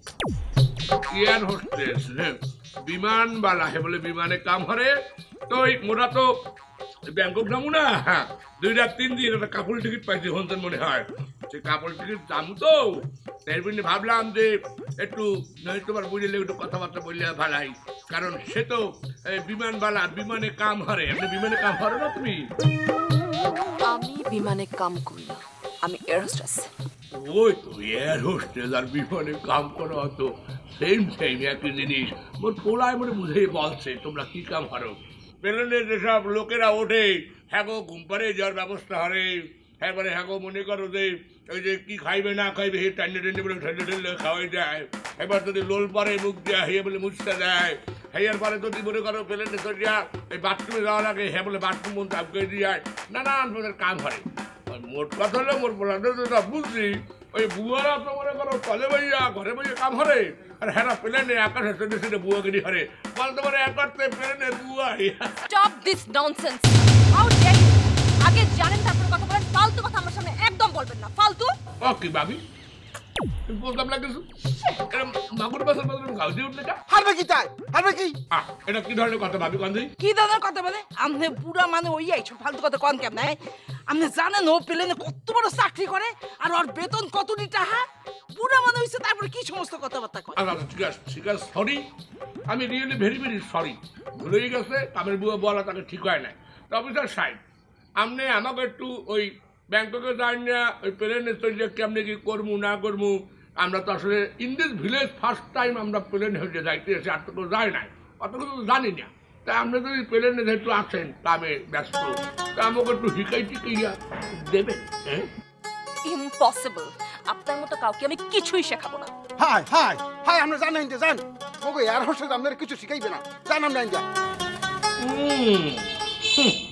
এয়ার হোস্টেস বিমান বালা হে বলে বিমানে কাম হারে। তো ওই মোরা তো ব্যাংকক যাবো না, দুই রাত তিন দিন একটা কাপড় টিকিট পাইছি হনতেন মনে হয়, সেই কাপড় টিকিট যাবো তো এর জন্য ভাবলাম যে একটু তোমার বুঝলে একটু কথাবার্তা বললে ভালাই, কারণ সে তো বিমান বালা বিমানে কাম হারে। আপনি বিমানে কাম হারো না? তুমি? আমি বিমানে কাম করি না, আমি এয়ার হোস্টেস। ওই তো এয়ার হোস্টেস আর বিমানে কাম করা তো সেম সেম একই জিনিস। মোর পোলায় মনে বুঝে বলছে তোমরা কি কাম হারো। প্লেনে যেসব লোকেরা ওঠে হ্যাগো ঘুম পারে যাওয়ার ব্যবস্থা হারে, একবারে হ্যাগো মনে করো যে ওই যে কি খাইবে না খাইবে হে টান্ডে টান্ডে বলে ঠান্ডে ঠান্ডে খাওয়াই যায়। এবার যদি লোল পরে মুখ দেওয়া হেয়ে বলে মুছতে দেয়, হেয়ার পরে যদি মনে করো প্লেনে চলিয়া এই বাথরুমে যাওয়ার আগে হ্যাঁ বলে বাথরুম মধ্যে আপকে দিয়ে যায়, নানান ধরনের কাম হয়। মোট কথা হলে মোট বলাদের যেটা বুঝছি ওই বুয়ারা তো মনে করো কলে বইয়া ঘরে বইয়া কাম হরে, আর হ্যাঁ প্লেনে আকাশে চলে সেটা বুয়াগিরি হরে। বলতে পারে একবারতে প্লেনে বুয়া। Stop this nonsense. How dare you! আগে জানেন তারপর কথা বলেন, ফালতু কথা আমার সামনে একদম বলবেন না, ফালতু। ওকে ভাবি, বলতাম না কিছু। মাগুর বাসার বদলে গাও দিয়ে উঠলে হারবে কি তাই? হারবে কি? এটা কি ধরনের কথা ভাবি? কন কি ধরনের কথা বলে? আমনে বুড়া মানে ওই আইছো ফালতু কথা কন কেমন? আপনি জানেন ও প্লেনে কত বড় চাকরি করে আর ওর বেতন কতটি টাকা? বুড়া মানে হইছে তারপরে কি সমস্ত কথাবার্তা কয়? আচ্ছা ঠিক আছে ঠিক আছে, সরি, আমি রিয়েলি ভেরি ভেরি সরি। ভুলেই গেছে, কামের বুয়া বলা তাকে ঠিক হয় নাই। তো অফিসার সাহেব, আপনি আমাকে একটু ওই ব্যাংককে যাই না, ওই প্লেনে চলে কেমনি কি করবো না করবো। আমরা তো আসলে in this village first time আমরা প্লেনে হয়ে যাইতে এসে আর তো কেউ যায় নাই, অত কিছু জানি না। তা আপনি যদি প্লেনে যেহেতু আছেন তা আমি ব্যস্ত, তা আমাকে একটু শিখাই টিকাইয়া দেবেন? হ্যাঁ, ইম্পসিবল। আপনার মতো কাউকে আমি কিছুই শেখাবো না। হাই হাই হাই, আমরা জানেন যে জান ওগো এয়ার হোস্টেস আপনারা কিছু শিখাইবে না, জান আমরা যা।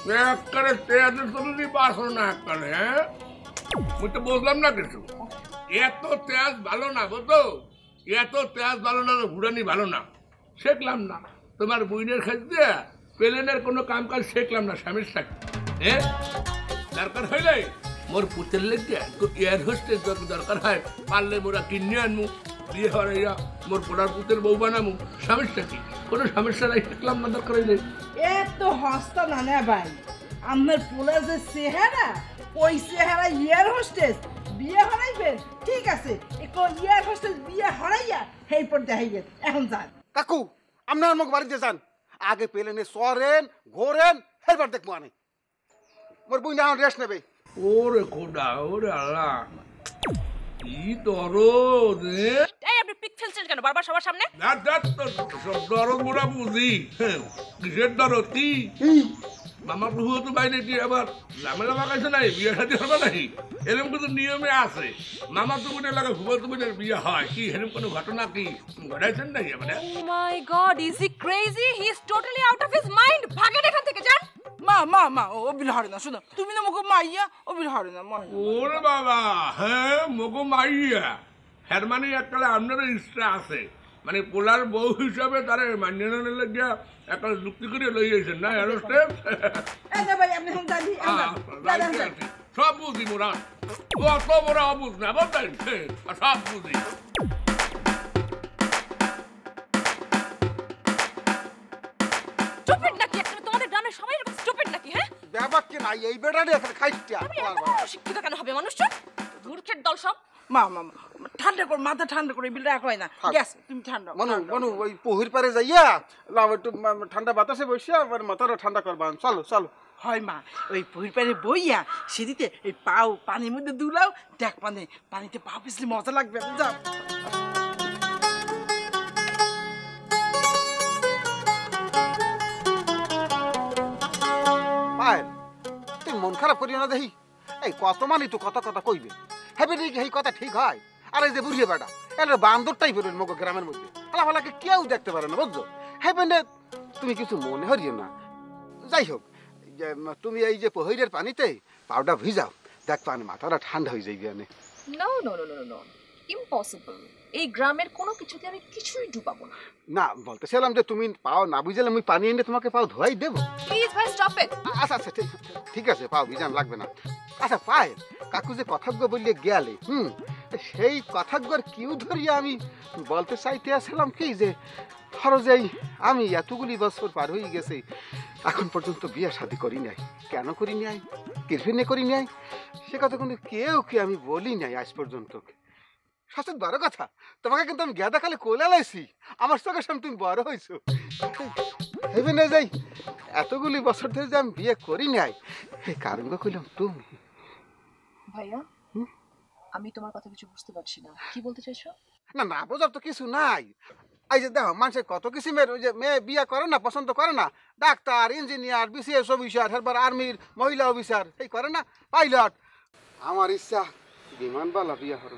একবারে তেয়াদের তুমি বাসো না একবারে, হ্যাঁ মুই তো বুঝলাম না কিছু। এত তেজ ভালো না বুঝতো, এত তেজ ভালো না, ঘুরানি ভালো না, শেখলাম না তোমার বুইনের খাইতে প্লেনের কোনো কাম কাজ শেখলাম না স্বামীর সাথে। হ্যাঁ দরকার হইলে মোর পুতের লেগে তো এয়ার হোস্টেস দরকার হয়, পারলে মোরা কিনে আনমু, বিয়ে হওয়ার মোর পোড়ার পুতের বউ বানামু, স্বামীর সাথে কোনো সমস্যা নাই, শিখলাম না দরকার হইলে। এত হস্তা না না ভাই, আপনার পোলার যে চেহারা, ওই চেহারা ইয়ার হোস্টেস বিয়ে হরাইবেন, ঠিক আছে এখন ইয়ার হোস্টেস বিয়ে হরাইয়া হেই পর দেখাইবেন। এখন যান কাকু, আপনার আমাকে বাড়িতে যান, আগে প্লেনে সরেন ঘোরেন, এরপর দেখবো আনে মোর বুঝ না রেস্ট নেবে। ওরে খোদা, ওরে আল্লাহ, কি দরদ রে! এই আপনি পিক ফেলছেন কেন বারবার সবার সামনে? না দেখ তো সব দরদ মোরা বুঝি, কিসের দরদ কি? মামা প্রভু তো বাইরে কি আবার ঝামেলা লাগাইছে নাই, বিয়ে শাদী হবে নাকি? এরকম কিছু নিয়মে আছে, মামা তো বোনের লাগে ভুবো তো বোনের বিয়ে হয়, কি এরকম কোনো ঘটনা কি ঘটাইছেন নাকি? মানে Oh my god, is he crazy? He is totally out of his mind. ভাগেন এখান থেকে, যান। মা মা মা ও বিল হারে না, শুনো তুমি না মুখে মাইয়া, ও বিল হারে না মা। ওরে বাবা, হ্যাঁ মগো মাইয়া, হ্যার মানে একটা আপনারও ইচ্ছা আছে, মানে পোলার বউ হিসাবে তারা মানিয়ে নিলে গিয়া একটা যুক্তি করে লই যাইছেন না এরোস্টেপ? ভাই আপনি এখন জানি সব বুঝি মোরা, ও অত বড় অবুঝ না বলতেন, সব বুঝি। স্টুপিড নাকি একটা, তোমাদের গ্রামের সবাই এরকম স্টুপিড নাকি? হ্যাঁ ব্যাপার কি নাই, এই বেটা নিয়ে এখানে খাইছিয়া শিক্ষিত কেন হবে মানুষজন, মূর্খের দল সব। মা মা ঠান্ডা করে মাথা ঠান্ডা করে বিল রাখো না, গ্যাস তুমি ঠান্ডা মনু মনু ওই পহির পারে যাইয়া লাভ একটু ঠান্ডা বাতাসে বসিয়া আবার মাথাটা ঠান্ডা করবা, চলো চলো। হয় মা, ওই পহির পারে বইয়া সেদিতে এই পাও পানির মধ্যে দুলাও, দেখ মানে পানিতে পা পিছলে মজা লাগবে, যাও। পায়েল, তুই মন খারাপ করিও না দেখি, এই কত মানি তো কথা কথা কইবে, হেবে নাকি এই কথা ঠিক হয়? আর এই যে বুড়িয়ে বেটা এর বান্দর টাইপের মগ গ্রামের মধ্যে আলাফালাকে কেউ দেখতে পারে না বুঝছো, হেবে না তুমি কিছু মনে হরিও না। যাই হোক, যে তুমি এই যে পহিরের পানিতে পাউডার ভিজাও, দেখ পানি মাথাটা ঠান্ডা হয়ে যাইবে। আনে no no no no no, impossible, এই গ্রামের কোনো কিছুতে আমি কিছুই ডুবাবো না। না বলতেছিলাম যে তুমি পাও না বুঝলে আমি পানি এনে তোমাকে পাও ধোয়াই দেবো। প্লিজ ভাই স্টপ ইট। আচ্ছা আচ্ছা ঠিক ঠিক আছে, পাও ভিজান লাগবে না। আচ্ছা পায়েল, কাকু যে কথাগুলো বললে গেলে, হুম সেই কথাগুলোর কিউ ধরিয়া আমি বলতে চাইতে আসলাম কি যে ধরো যে আমি এতগুলি বছর পার হয়ে গেছে এখন পর্যন্ত বিয়ে শাদী করি নাই, কেন করি নাই, কিরফিনে করি নাই, সে কথা কিন্তু কেউ কি আমি বলি নাই আজ পর্যন্ত। সবচেয়ে বড় কথা, তোমাকে কিন্তু আমি গেদা খালি কোলে লাইছি, আমার চোখের সামনে তুমি বড় হয়েছো, ভেবে না যাই এতগুলি বছর ধরে যে আমি বিয়ে করি নাই, এই কারণটা কইলাম তুমি। ভাইয়া আমি তোমার কথা কিছু বুঝতে পারছি না, কি বলতে চাইছো? না না বোঝার তো কিছু নাই, এই যে দেখো মানুষের কত কিসিমের ওই যে মেয়ে বিয়ে করে না, পছন্দ করে না, ডাক্তার, ইঞ্জিনিয়ার, বিসিএস অফিসার, এরপর আর্মির মহিলা অফিসার, এই করে না পাইলট। আমার ইচ্ছা বিমানবালা বিয়ে হবে।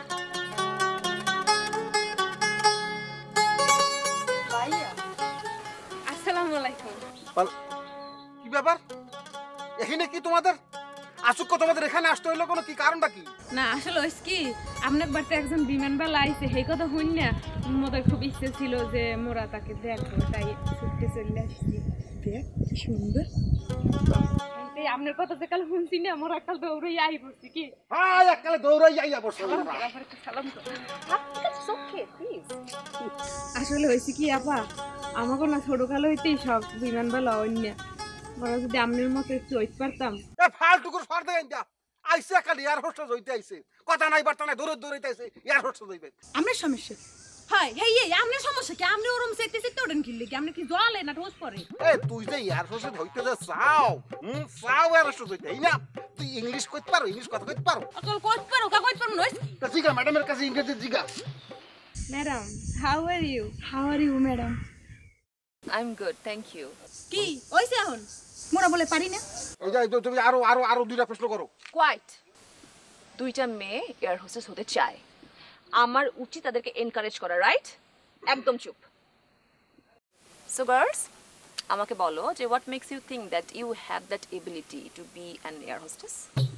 আসসালামু আলাইকুম। কি ব্যাপার এখানে, কি তোমাদের আসুক তোমাদের এখানে আসতে হইলো, কোনো কি কারণটা কি? না আসলে ওই কি আপনার বাড়িতে একজন বিমানবালা আইছে, সেই কথা হইন না মোদের খুব ইচ্ছে ছিল যে মোরা তাকে দেখবো, তাই ছুটতে চলে আসছি। দেখ সুন্দর, এই আপনার কথা যে কাল শুনছি না, মোরা কাল দৌড়াই আই পড়ছি। কি হ্যাঁ কালে দৌড়াই আইয়া পড়ছি। সালাম তো আসলে হয়েছে কি আপা, আমাকে না ছোটকাল হইতেই সব বিমানবালা অন্য, ওরা যদি আপনার মতো একটু হইতে পারতাম। ফালটুকুর ফার দেন যা আইছে কাল এয়ার হোস্টেস হইতে আইছে, কথা নাই বার্তা নাই, দৌড়ে দৌড়াইতে আইছে এয়ার হোস্টেস হইবে। আপনার সমস্যা হয় হেই এই আপনার সমস্যা কি? আপনি ওরম সেতে সেতে ওড়েন কিনলে কি? আপনি কি জলে না ঠোস পড়ে? এ তুই যে এয়ার হোস্টেস হইতে যা চাও, হুম চাও এয়ার হোস্টেস হইতে, এই না তুই ইংলিশ কইতে পারো, ইংলিশ কথা কইতে পারো? অকল কইতে পারো, কা কইতে পারো নইস? তা জিগা ম্যাডামের কাছে ইংরেজি জিগা। Madam how are you? How are you madam? I am good, thank you. কি হইছে এখন? মোরা বলে পারি না? এই যাই তো তুমি আরো আরো আরো দুইটা প্রশ্ন করো। কোয়াইট, দুইটা মেয়ে এয়ার হোস্টেস হতে চায়, আমার উচিত তাদেরকে এনকারেজ করা, রাইট? একদম চুপ। সো গার্লস, আমাকে বলো যে what makes you think that you have that ability to be an air hostess?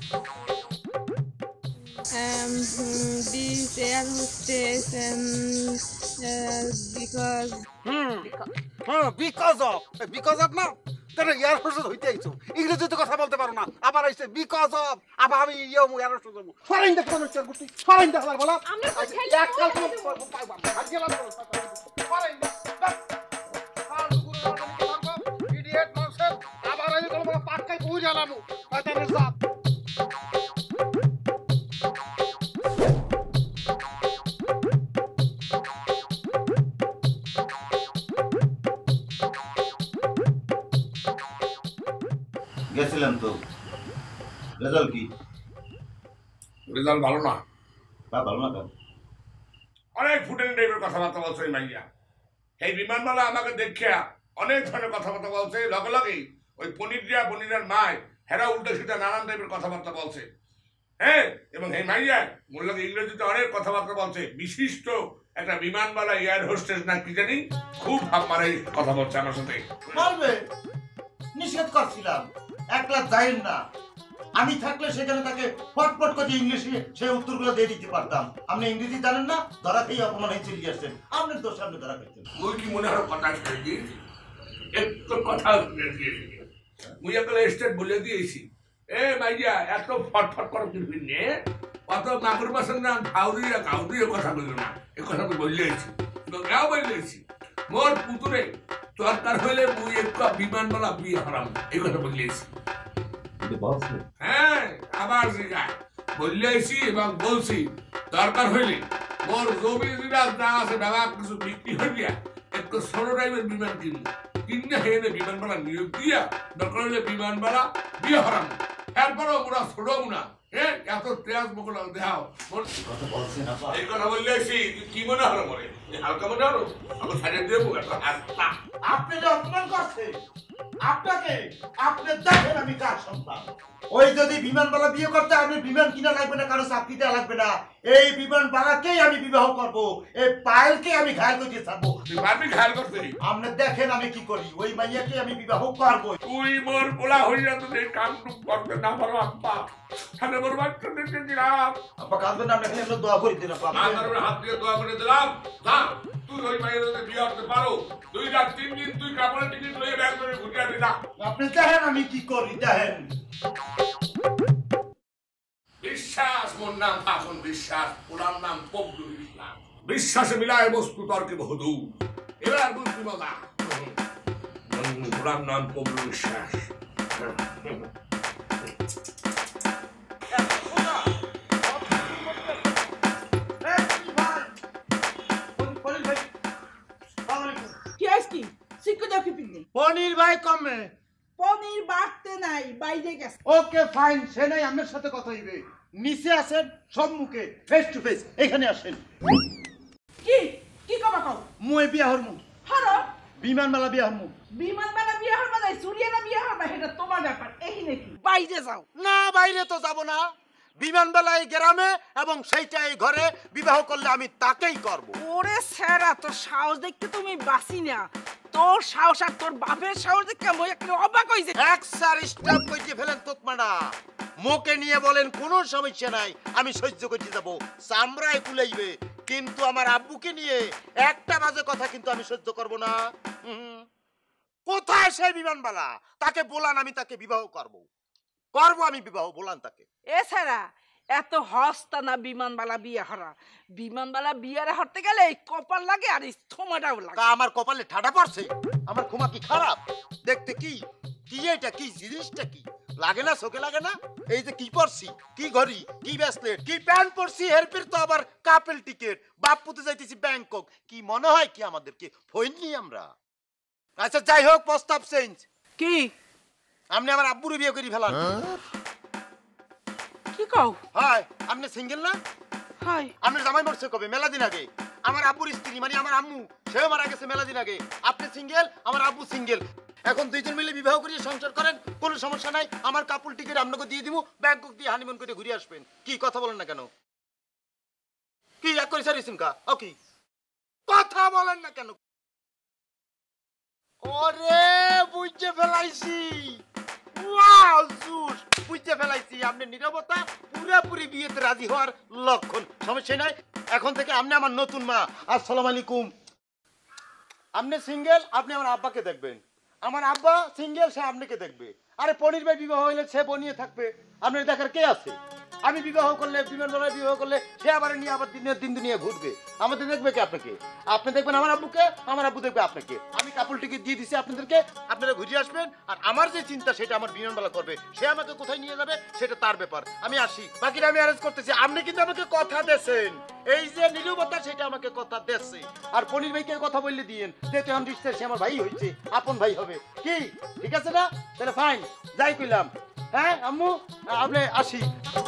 Um, this air hostess um, uh, because হুম হ্যাঁ বিকজ অফ বিকজ অফ না তোর এয়ার হোস্টেস হইতে আইছো ইংরেজিতে কথা বলতে পারো না আবার আইছে বিকজ অফ আবার আমি ইয়ে এয়ার হোস্টেস হবো ফরেন দেখতে কোন চার গুটি ফরেন দেখবার বলা আমরা তো ছেলে এক কাল কোন ভাগ গেলাম ফরেন ইডিয়েট ননসেন্স আবার আইছে তোর পাক্কাই কই জানামু শয়তানের জাত গেছিলাম তো রেজাল্ট কি রেজাল্ট ভালো না তা ভালো না কেন অনেক ফুটেন টাইপের কথাবার্তা বলছে এই মাইয়া এই বিমানবালা আমাকে দেখিয়া অনেক ধরনের কথাবার্তা বলছে লগে লগেই ওই পনিরিয়া পনিরের মায় হেরা উল্টো সিধা নানান টাইপের কথাবার্তা বলছে হ্যাঁ এবং এই মাইয়া মূল্যকে ইংরেজিতে অনেক কথাবার্তা বলছে বিশিষ্ট একটা বিমানবালা এয়ার হোস্টেস না কি জানি খুব ভাব মারে কথা বলছে আমার সাথে বলবে নিষেধ করছিলাম একলা যাইন না আমি থাকলে সেখানে তাকে ফটফট করে ইংলিশে সেই উত্তরগুলো দিয়ে দিতে পারতাম আপনি ইংরেজি জানেন না ধরা খেয়ে অপমান হয়ে চলে আসছেন আপনার তোর সামনে ধরা খাইতেন মুই কি মনে হয় কথা ছেড়ে দিয়েছি একটু কথা শুনে দিয়েছি মুই একটা স্টেট বলে দিয়েছি এ মাইয়া এত ফটফট করে ফিরবি নে অত মাগুর বাসন না ঘাউরিয়া ঘাউরিয়া কথা বলল না এ কথা আমি বললেছি গাও বললেছি মোর পুতুরে দরকার হইলে মুই একটু বিমানবালা বিয়ে হারাম এই কথা বললেছি হ্যাঁ আবার জিগায় বললেছি এবং বলছি দরকার হইলে মোর জমি যা আছে বাবা কিছু বিক্রি হয়ে গিয়া একটু ছোট টাইপের বিমান কিনবো কিনে হেনে বিমানবালা নিয়োগ দিয়া দরকার হইলে বিমানবালা বিয়ে হারাম এরপরও মোরা ছোট মুনা হ্যাঁ এত তেজ মোকলা দেখাও এই কথা বললেছি কি মনে হলো মরে হালকা মনে হলো আমার সাইডে দেবো আপনি যে অপমান করছেন আপনাকে আপনি দেখেন আমি কার সন্তান ওই যদি বিমানবালা বিয়ে করতে আপনি বিমান কিনা লাগবে না কারো চাকরি দেওয়া লাগবে না এই বিমানবালাকেই আমি বিবাহ করব এই পায়েলকে আমি ঘায়ল করে ছাড়বো আমি ঘায়ল করতে আপনি দেখেন আমি কি করি ওই মাইয়াকে আমি বিবাহ করব তুই মোর বলা হইয়া তো এই কাম করতে না পারো আব্বা তাহলে মোর বাচ্চা দেখে দিলাম আব্বা কাঁদবেন না আপনি খালি আমরা দোয়া করে দিন আব্বা আমার হাত দিয়ে দোয়া করে দিলাম না তুই ওই মাইয়ের সাথে বিয়ে করতে পারো দুই রাত তিন দিন তুই কাপড়ের টিকিট লইয়ে ব্যাগ করে ঘুরে আসবি না আপনি দেখেন আমি কি করি দেখেন বিশ্বাস মোর নাম ফাগুন বিশ্বাস ওনার নাম পবলুল ইসলাম বিশ্বাসে মিলায় বস্তু তর্কে বহুদূর এবার বুঝবি মজা ওনার নাম পবলুল বিশ্বাস পনির ভাই কমে পনির বাড়তে নাই বাইরে গেছে ওকে ফাইন সে নাই আমার সাথে কথা হইবে নিচে আসেন সম্মুখে ফেস টু ফেস এখানে আসেন কি কি কবা কও মুই বিয়া হরমু হরো বিমানবালা বিয়া হরমু বিমানবালা বিয়া হরবা নাই সুরিয়ানা বিয়া হরবা এটা তোমার ব্যাপার এই নাকি বাইরে যাও না বাইরে তো যাব না বিমানবালা এই গ্রামে এবং সেইটা এই ঘরে বিবাহ করলে আমি তাকেই করব ওরে স্যারা তোর সাহস দেখতে তুমি বাসি না তোর সাহস আর তোর বাপের সাহস দেখে মই একটা অবাক হইছে এক স্যার স্টপ কইতে ফেলেন তোতমাডা মোকে নিয়ে বলেন কোনো সমস্যা নাই আমি সহ্য করতে যাব চামড়ায় কুলাইবে কিন্তু আমার আব্বুকে নিয়ে একটা বাজে কথা কিন্তু আমি সহ্য করব না কোথায় সেই বিমানবালা তাকে বলান আমি তাকে বিবাহ করব করব আমি বিবাহ বলান তাকে এ স্যারা এত হস্তা না বিমানবালা বিয়ে হরা বিমানবালা বিয়ারে হরতে গেলে কপাল লাগে আর থোমাটাও লাগে আমার কপালে ঠাডা পড়ছে আমার ক্ষমা কি খারাপ দেখতে কি কি এটা কি জিনিসটা কি লাগে না চোখে লাগে না এই যে কি পরছি কি ঘড়ি কি ব্রেসলেট কি প্যান্ট পরছি এরপর তো আবার কাপেল টিকেট বাপ পুতে যাইতেছি ব্যাংকক কি মনে হয় কি আমাদেরকে ফইনি আমরা আচ্ছা যাই হোক প্রস্তাব চেঞ্জ কি আপনি আমার আব্বুর বিয়ে করি ফেলান কি কও হাই আপনি সিঙ্গেল না হাই আপনি জামাই মরছে কবে মেলা দিন আগে আমার আব্বুর স্ত্রী মানে আমার আম্মু সেও মারা গেছে মেলা দিন আগে আপনি সিঙ্গেল আমার আব্বু সিঙ্গেল এখন দুইজন মিলে বিবাহ করিয়ে সংসার করেন কোনো সমস্যা নাই আমার কাপল টিকিট আপনাকে দিয়ে দিব ব্যাংকক দিয়ে হানিমুন করে ঘুরে আসবেন কি কথা বলেন না কেন কি এক করে সারিছেন কা ওকে কথা বলেন না কেন ওরে বুঝতে ফেলাইছি, ওয়াও জুস বুঝতে ফেলাইছি। আপনি নীরবতা পুরোপুরি বিয়েতে রাজি হওয়ার লক্ষণ। সমস্যা নাই, এখন থেকে আপনি আমার নতুন মা। আসসালামু আলাইকুম। আপনি সিঙ্গেল, আপনি আমার আব্বাকে দেখবেন। আমার আব্বা সিঙ্গেল, সে আপনাকে দেখবে। আরে পনির ভাই বিবাহ হইলে সে বনিয়ে থাকবে, আপনার দেখার কে আছে? আমি বিবাহ করলে, বিমানবালায় বিবাহ করলে সে আবার নিয়ে আবার দিনের দিন দুনিয়া ঘুরবে। আমাদের দেখবে কে? আপনাকে। আপনি দেখবেন আমার আব্বুকে, আমার আব্বু দেখবে আপনাকে। আমি কাপড় টিকিট দিয়ে দিছি আপনাদেরকে, আপনারা ঘুরে আসবেন। আর আমার যে চিন্তা সেটা আমার বিমানবালা করবে। সে আমাকে কোথায় নিয়ে যাবে সেটা তার ব্যাপার, আমি আসি। বাকিটা আমি অ্যারেঞ্জ করতেছি। আপনি কিন্তু আমাকে কথা দেন, এই যে নীরবতা সেটা আমাকে কথা দিচ্ছে। আর পনির ভাইকে কথা বললে দিয়েন, যেহেতু আমি রিস্তার সে আমার ভাই হয়েছে, আপন ভাই হবে। কি ঠিক আছে না? তাহলে ফাইন, যাই কইলাম। হ্যাঁ আম্মু, আপনি আসি।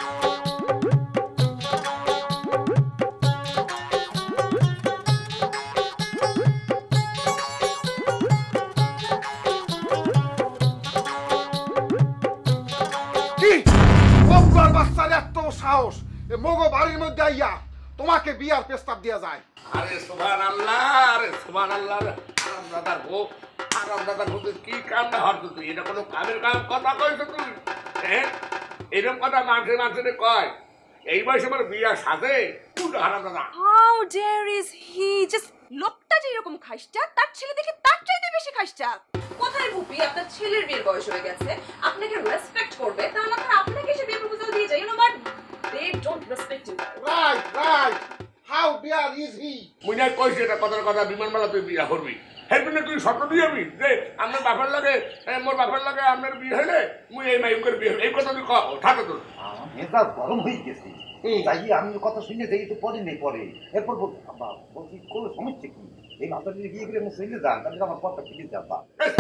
সাহস এ মগো বাড়ির মধ্যে আইয়া তোমাকে বিয়ার প্রস্তাব দেয়া যায়? আরে সুবহানাল্লাহ, আরে সুবহানাল্লাহ। আরামদাদার বউ, আরামদাদার বউ কি কামটা হরতো তুই? এটা কোনো কামের কাম কথা কইছ তুই? হ্যাঁ, এরকম কথা মানুষের মানুষের কয়? এই বয়সে আমার বিয়ার সাথে কোনটা হারামদাদা? How dare is he? Just লোকটা যে এরকম খাইস্টা, তার ছেলে দেখে তার চাইতে বেশি খাইস্টা। কোথায় ভুপি, আপনার ছেলের বিয়ের বয়স হয়ে গেছে, আপনাকে রেসপেক্ট করবে, তাহলে আপনার আপনাকে এসে বিয়ে প্রপোজাল দিয়ে যায়। You know but they don't respect you. Right right, how dear is he? মুই না কইছি এটা কথার কথা, বিমানবালা তুই বিয়া করবি। হেরবিনে তুই স্বপ্ন দিবি যে আমার বাপের লাগে, মোর বাপের লাগে আপনার বিয়ে হলে মুই এই মাইকের বিয়ে হলে, এই কথা তুই কও। থাকো তোর আমার মেজাজ গরম হয়ে গেছে। এই যাই আমি কথা শুনে যাই তো পরে নেই, পরে এরপর বলছি কোনো সমস্যা কি? এই মাথাটা বিয়ে করে আমি চলে যান, তাহলে আমার কথা ফিরে যাবা।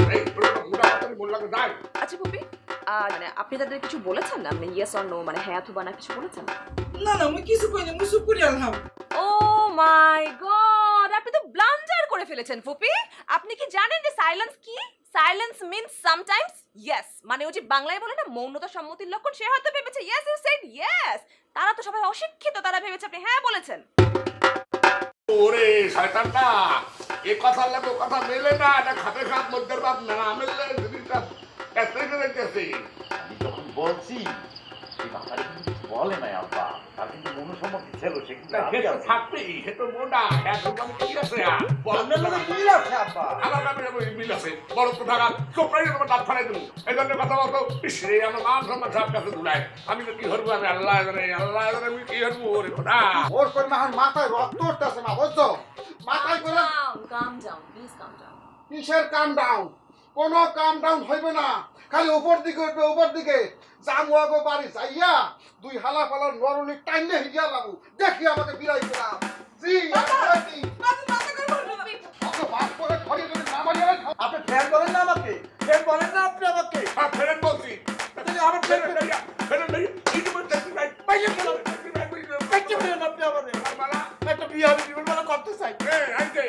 আচ্ছা ভুপি, মানে আপনি তাদের কিছু বলেছেন না? মানে ইয়েস অর নো, মানে হ্যাঁ অথবা না কিছু বলেছেন? না না, আমি কিছু কইনি, মুই চুপ করে আলহাম। ও মাই গড, আপনি তো ব্লান্ডার করে ফেলেছেন ফুপি। আপনি কি জানেন যে সাইলেন্স কি? Silence means sometimes yes. মানে ওই যে বাংলায় বলে না মৌনতা সম্মতির লক্ষণ, সে হয়তো ভেবেছে ইয়েস, ইউ সেড ইয়েস। তারা তো সবাই অশিক্ষিত, তারা ভেবেছে আপনি হ্যাঁ বলেছেন। ওরে শয়তানটা, এই কথা লাগে কথা মেলে না, এটা খাতে খাত মধ্যের বাপ না মেললে জিনিসটা এসে গেছে। আমি যখন বলছি সেই বাচ্চাটা কিন্তু বলে নাই আব্বা, তার কিন্তু মনোসম্মতি ছিল। সে কিন্তু থাকবেই, সে তো মোটা একদম কি আছে মিল আছে আব্বা, আমার কাছে মিল আছে। বড় তো থাকা চোপড়াই তোমার দাঁত ফাড়াই দেবো। এই জন্য কথা বলতো রে আমার মান সম্মান সব কাছে দুলায়। আমি তো কি করবো, আমি আল্লাহ জানে, আল্লাহ জানে আমি কি করবো। ওরে কথা ওর করে মাহান মাথায় রক্ত উঠতেছে না, বুঝছো? মাথায় করে come down please, come down. কিসের কাম ডাউন? কোনো কাম ডাউন হইবে না, খালি উপর দিকে উঠবে, উপর দিকে জামুয়াগো বাড়ি যাইয়া দুই হালা ফালার নরলি টাইনে হিজিয়া লাগু দেখি আমাকে বিরাই করা। জি আপনি ফ্যান বলেন না আমাকে, ফ্যান বলেন না আপনি আমাকে। হ্যাঁ ফেরেন বলছি, আমার ফেরেন লইয়া ফেরেন লইয়া কি তুমি দেখতে চাই পাইলে কেন কাইতে বলেন আপনি আমারে? মালা একটা বিয়ে হবে, জীবনবেলা করতে চাই। এই আইতে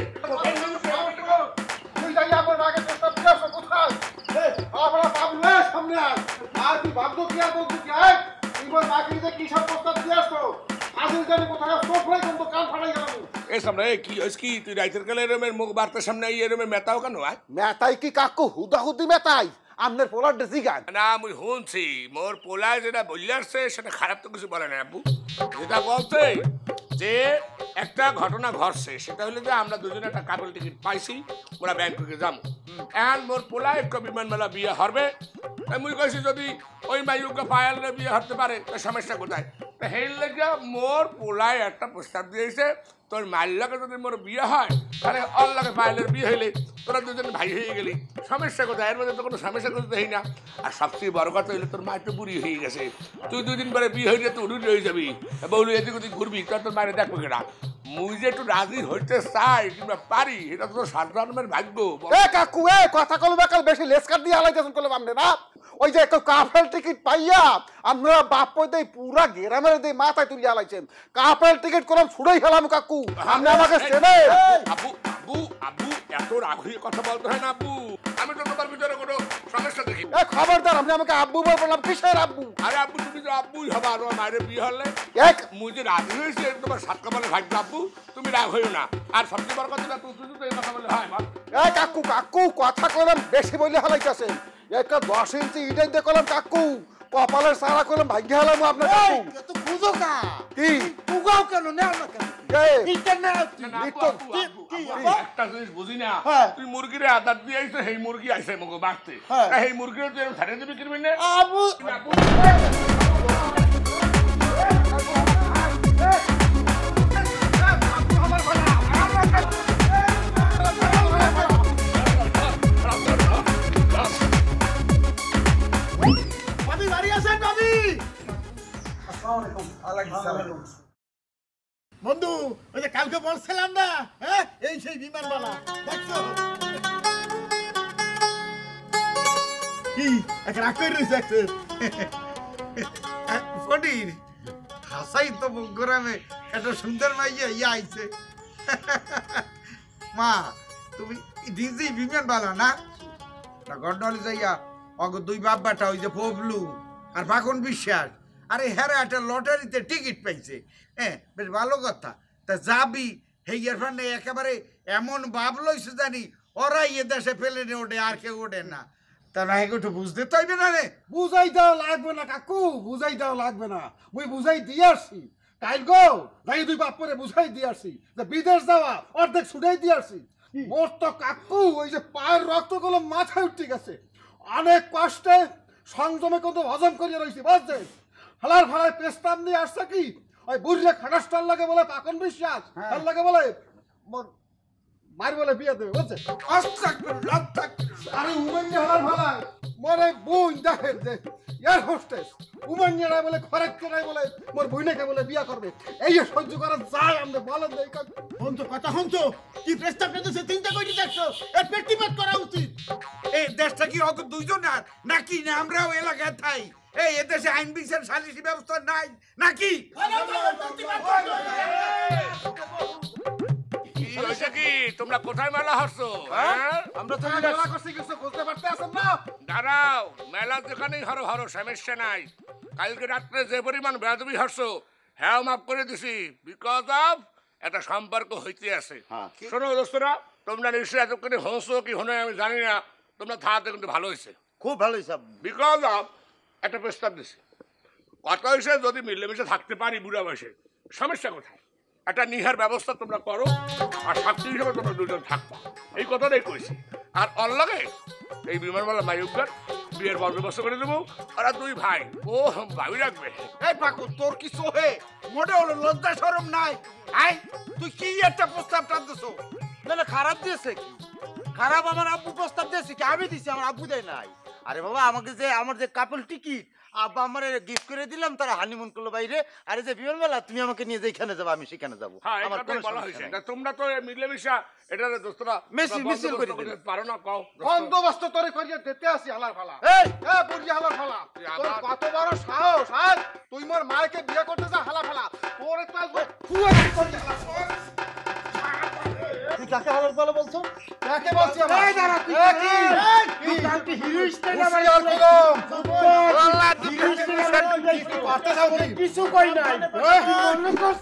তুই যাই আমার আগে প্রস্তাব দিয়ে আসো কোথায়? আমরা ভাবলে সামনে আয়, আর তুই ভাবতো কি আর বলতো কি? আয় এবার বাকিতে কি সব প্রস্তাব দিয়ে আসতো? আজকে জানি কোথায় চোখ হয়ে কিন্তু কান ফাটাই গেল। এই সামনে কি হইছে কি? তুই রাইতের কালে এরমের মুখ বার্তার সামনে এই এরমের মেতাও কেন? আয় মেতাই কি কাকু হুদাহুদি মেতাই? আমনের পোলার ডেসি গান না মুই শুনছি, মোর পোলায় যেটা বললে আসছে সেটা খারাপ তো কিছু বলে না আব্বু। যেটা বলছে যে একটা ঘটনা ঘটছে, সেটা হলো যে আমরা দুজনে একটা কাপল টিকিট পাইছি, ওরা ব্যাংককে যাবো। এখন মোর পোলায় একটা বিমানবেলা বিয়ে হবে। মুই কইছি যদি ওই মাইউকে পায়ালের বিয়ে হতে পারে তো সমস্যা কোথায়? সেই লেগে মোর পোলায় একটা প্রস্তাব দিয়েছে, তোর মায়ের লাগে যদি মোর বিয়ে হয় তাহলে ওর লাগে পায়ালের বিয়ে হইলে তোরা দুজন ভাই হয়ে গেলি, সমস্যা কোথায়? এর মধ্যে তো কোনো সমস্যা করতে হই না। আর সবচেয়ে বড় কথা হইলে তোর মায়ের তো বুড়ি হয়ে গেছে, তুই দুদিন পরে বিয়ে হইলে তুই উড়ুন হয়ে যাবি, বউলি এদিক ওদিক ঘুরবি, তোর তোর মায়ের দেখবো কেনা। মুই যে একটু রাজি হইতে চাই কিংবা পারি, এটা তো সাধারণের ভাগ্য। এ কাকু এ কথা কল বেকাল বেশি লেসকার দিয়ে আলাইতেছেন কলে আমনে না? ওই যে একটা কাপেল টিকিট পাইয়া আমরা বাপ দেই পুরা গেরামের দেই মাথায় তুলিয়া আলাইছেন। কাপেল টিকিট করলাম ছুড়েই খেলাম কাকু, আপনি আমাকে চেনে? আব্বু আব্বু আব্বু এত রাগ হয়ে কথা বলতে হয় না আব্বু, আমি তো তোমার ভিতরে কোনো সমস্যা দেখি। এ খবরদার, আপনি আমাকে আব্বু বললাম, কিসের আব্বু? আরে আব্বু তুমি যে আব্বুই হবে আর মায়ের বিয়ে হলে এক মুই যে রাজি হয়েছে তোমার সাত কপালে ভাগ্য আব্বু তুমি রাগ হইও না আর সবচেয়ে বড় কথা তুই তুই তো এই কথা বলে হয় মা এই কাকু কাকু কথা কইলাম বেশি বলে হালাইতাছেন একটা দশ ইঞ্চি ইটাই দিয়ে কইলাম কাকু কপালের সারা কইলাম ভাগ্য হলাম আপনার কাকু তো বুঝো না কি উগাও কেন নেও না কেন এইটা না একটা জিনিস বুঝি না হ্যাঁ। তুই মুরগিরে আদার দিয়ে আইছে সেই মুরগি আইছে মগো বাঁচতে হ্যাঁ। সেই মুরগিরে তুই ছাড়ে দিবি কিনবি না আবু ভাবি বাড়ি আছেন ভাবি বন্ধু ওই যে কালকে বলছিলাম না হ্যাঁ এই সেই বিমানবালা দেখছো কি একটা রাগ করে রয়েছে একটা ফটির হাসাই তো গ্রামে একটা সুন্দর মাইয়া ইয়া আইছে মা তুমি ডিজি বিমান বালা না তা গন্ডলে যাইয়া অগ দুই বাব্বাটা ওই যে পবলু আর বাকন বিশ্বাস আরে হ্যাঁ একটা লটারিতে টিকিট পাইছে হ্যাঁ বেশ ভালো কথা তা যাবি হেয়ার ফান্ডে একেবারে এমন ভাব লইছে জানি ওরাই এ দেশে ফেলে নে ওঠে আর কেউ ওঠে না তা না একটু বুঝতে তো হইবে না রে বুঝাই দেওয়া লাগবে না কাকু বুঝাই দেওয়া লাগবে না মুই বুঝাই দিয়ে আসছি কাইল গো যাই দুই বাপ পরে বুঝাই দিয়ে আসছি যে বিদেশ যাওয়া অর্ধেক ছুটাই দিয়ে আসছি মোর তো কাকু ওই যে পায়ের রক্তগুলো মাথায় উঠতে গেছে অনেক কষ্টে সংযমে কত হজম করিয়ে রয়েছি বুঝছেন হালার ফালায় পেস্তাম নিয়ে আসছে কি ওই বুড়িয়ে খাটাস্টার লাগে বলে পাকন বিশ্বাস তার লাগে বলে মার বলে বিয়ে দেবে বুঝছেন আরে উমেন্নি হালার ফালায় মরে বোন দেখেন যে এয়ার হোস্টেস উমেন্নিরা বলে খরচ কেনাই বলে মোর বইনাকে বলে বিয়া করবে এই যে সহ্য করা যায় আমরা বলেন এই হন তো কথা হন তো কি প্রস্তাব পেতেছে চিন্তা করে দেখছো এর পেটিপাত করা উচিত এই দেশটা কি অত দুইজন আর নাকি না আমরাও এলাকায় থাই এই এদেশে আইন বিচার সালিসি ব্যবস্থা নাই নাকি কি তোমরা কোথায় মেলা হাসছো হ্যাঁ আমরা তো মেলা করছি কিছু বুঝতে পারতে আছেন না দাঁড়াও মেলা যেখানেই হরো হরো সমস্যা নাই কালকে রাত্রে যে পরিমাণ বেয়াদবি হাসছো হ্যাঁ মাফ করে দিছি বিকজ অফ একটা সম্পর্ক হইতে আছে শোনো দোস্তরা তোমরা নিশ্চয়ই এতক্ষণে হংসো কি হনে আমি জানি না তোমরা থাকাতে কিন্তু ভালো হয়েছে খুব ভালো হয়েছে বিকজ অফ একটা প্রস্তাব দিছি কথা হয়েছে যদি মিলেমিশে থাকতে পারি বুড়া বয়সে সমস্যা কোথায় একটা নিহার ব্যবস্থা তোমরা করো আর সাক্ষী হিসেবে তোমরা দুজন থাকবা এই কথাটাই কইছি আর অল্লাগে এই বিমানবালা মায়ুকার বিয়ের বন্দোবস্ত করে দেবো ওরা দুই ভাই ও ভাবি রাখবে এই পাকু তোর কি সোহে মোটে হলো লজ্জা শরম নাই আই তুই কি একটা প্রস্তাব টানতেছো না না খারাপ দিয়েছে কি খারাপ আমার আব্বু প্রস্তাব দিয়েছে কি আমি দিছি আমার আব্বু দেয় নাই আরে বাবা আমাকে যে আমার যে কাপল টিকিট আব্বা আমার গিফট করে দিলাম তারা হানিমুন করলো বাইরে আরে যে বিমানবালা তুমি আমাকে নিয়ে যেখানে যাবো আমি সেখানে যাবো আমার কোনো বলা হয়েছে তোমরা তো মিলেমিশা এটা দোস্তরা মিছিল মিছিল করে দিলে পারো না কও বন্দোবস্ত তোরে করিয়ে দিতে আসি হালার ফালা এই এ বুড়ি হালার ফালা তোর কত বড় সাহস হ্যাঁ তুই মোর মাকে বিয়ে করতে যা হালা ফালা তোরে তো খুয়া কি করতে হালা তুই কাকে হালার ফালা বলছো কাকে বলছি আমরা এই দাঁড়া তুই কি তুই কালকে হিরো স্টাইল আমার করলাম আল্লাহ তুই কি করতে যাও বলি কিছু কই নাই এই মনে করছ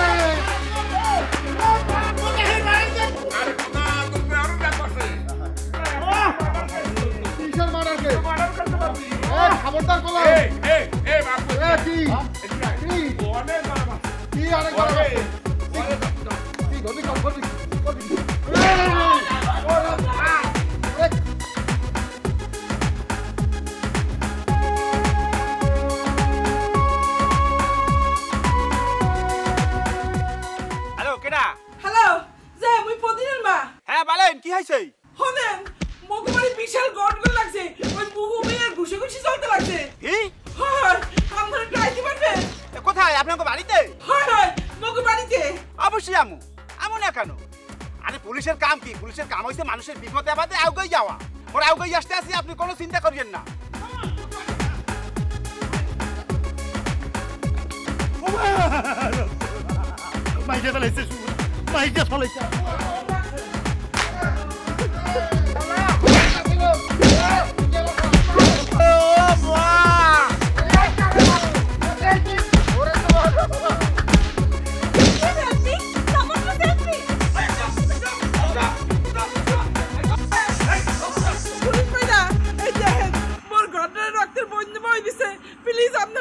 খবরদার বলো এই এই এই বাপু এ কি কি অনেক বাবা কি অনেক বাবা কি ধরি কম করবি করবি হ্যালো কেডা হ্যালো যে মুই পদিনের মা হ্যাঁ বলেন কি হইছে হনেন মগবাড়ি বিশাল গড়গড় লাগছে ওই মুগু মেয়ের ঘুষে ঘুষে চলতে লাগছে কি হয় আমরা ট্রাইতে পারবে কোথায় আপনার বাড়িতে হয় হয় মগু বাড়িতে অবশ্যই আমু আমু না কেন আরে পুলিশের কাম কি পুলিশের কাম হইছে মানুষের বিপদে আপদে আউগাই যাওয়া ওর আউগাই আসতে আসি আপনি কোনো চিন্তা করিয়েন না মাইকে ফেলাইছে মাইকে ফেলাইছে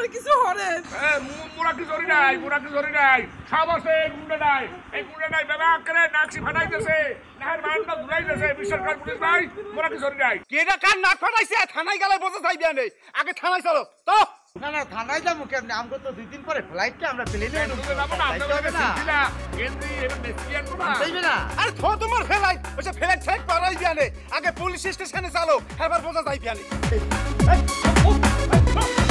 কিছু হরেন মোরা কি জরি নাই মোরা কি জরি নাই সব আছে গুন্ডা নাই এই গুন্ডা নাই বাবা করে নাকশি ফাটাই দিয়েছে নাহের মারটা ধুলাই দিয়েছে বিসরকার পুলিশ ভাই মোরা কি জরি নাই কেডা কার নাক ফাটাইছে থানায় গেলে বোঝা যাইবে না আগে থানায় চলো তো না না থানায় যাবো কেমনে আমগো তো দুই দিন পরে ফ্লাইটটা আমরা প্লেনে উঠবো যাবো না আপনাদের সিলসিলা গেন্দি এটা মেসিয়ান না যাইবে না আরে থো তোমার ফেলাই ওসে ফেলাই ঠিক পারাই জানে আগে পুলিশ স্টেশনে চলো এবার বোঝা যাইবে না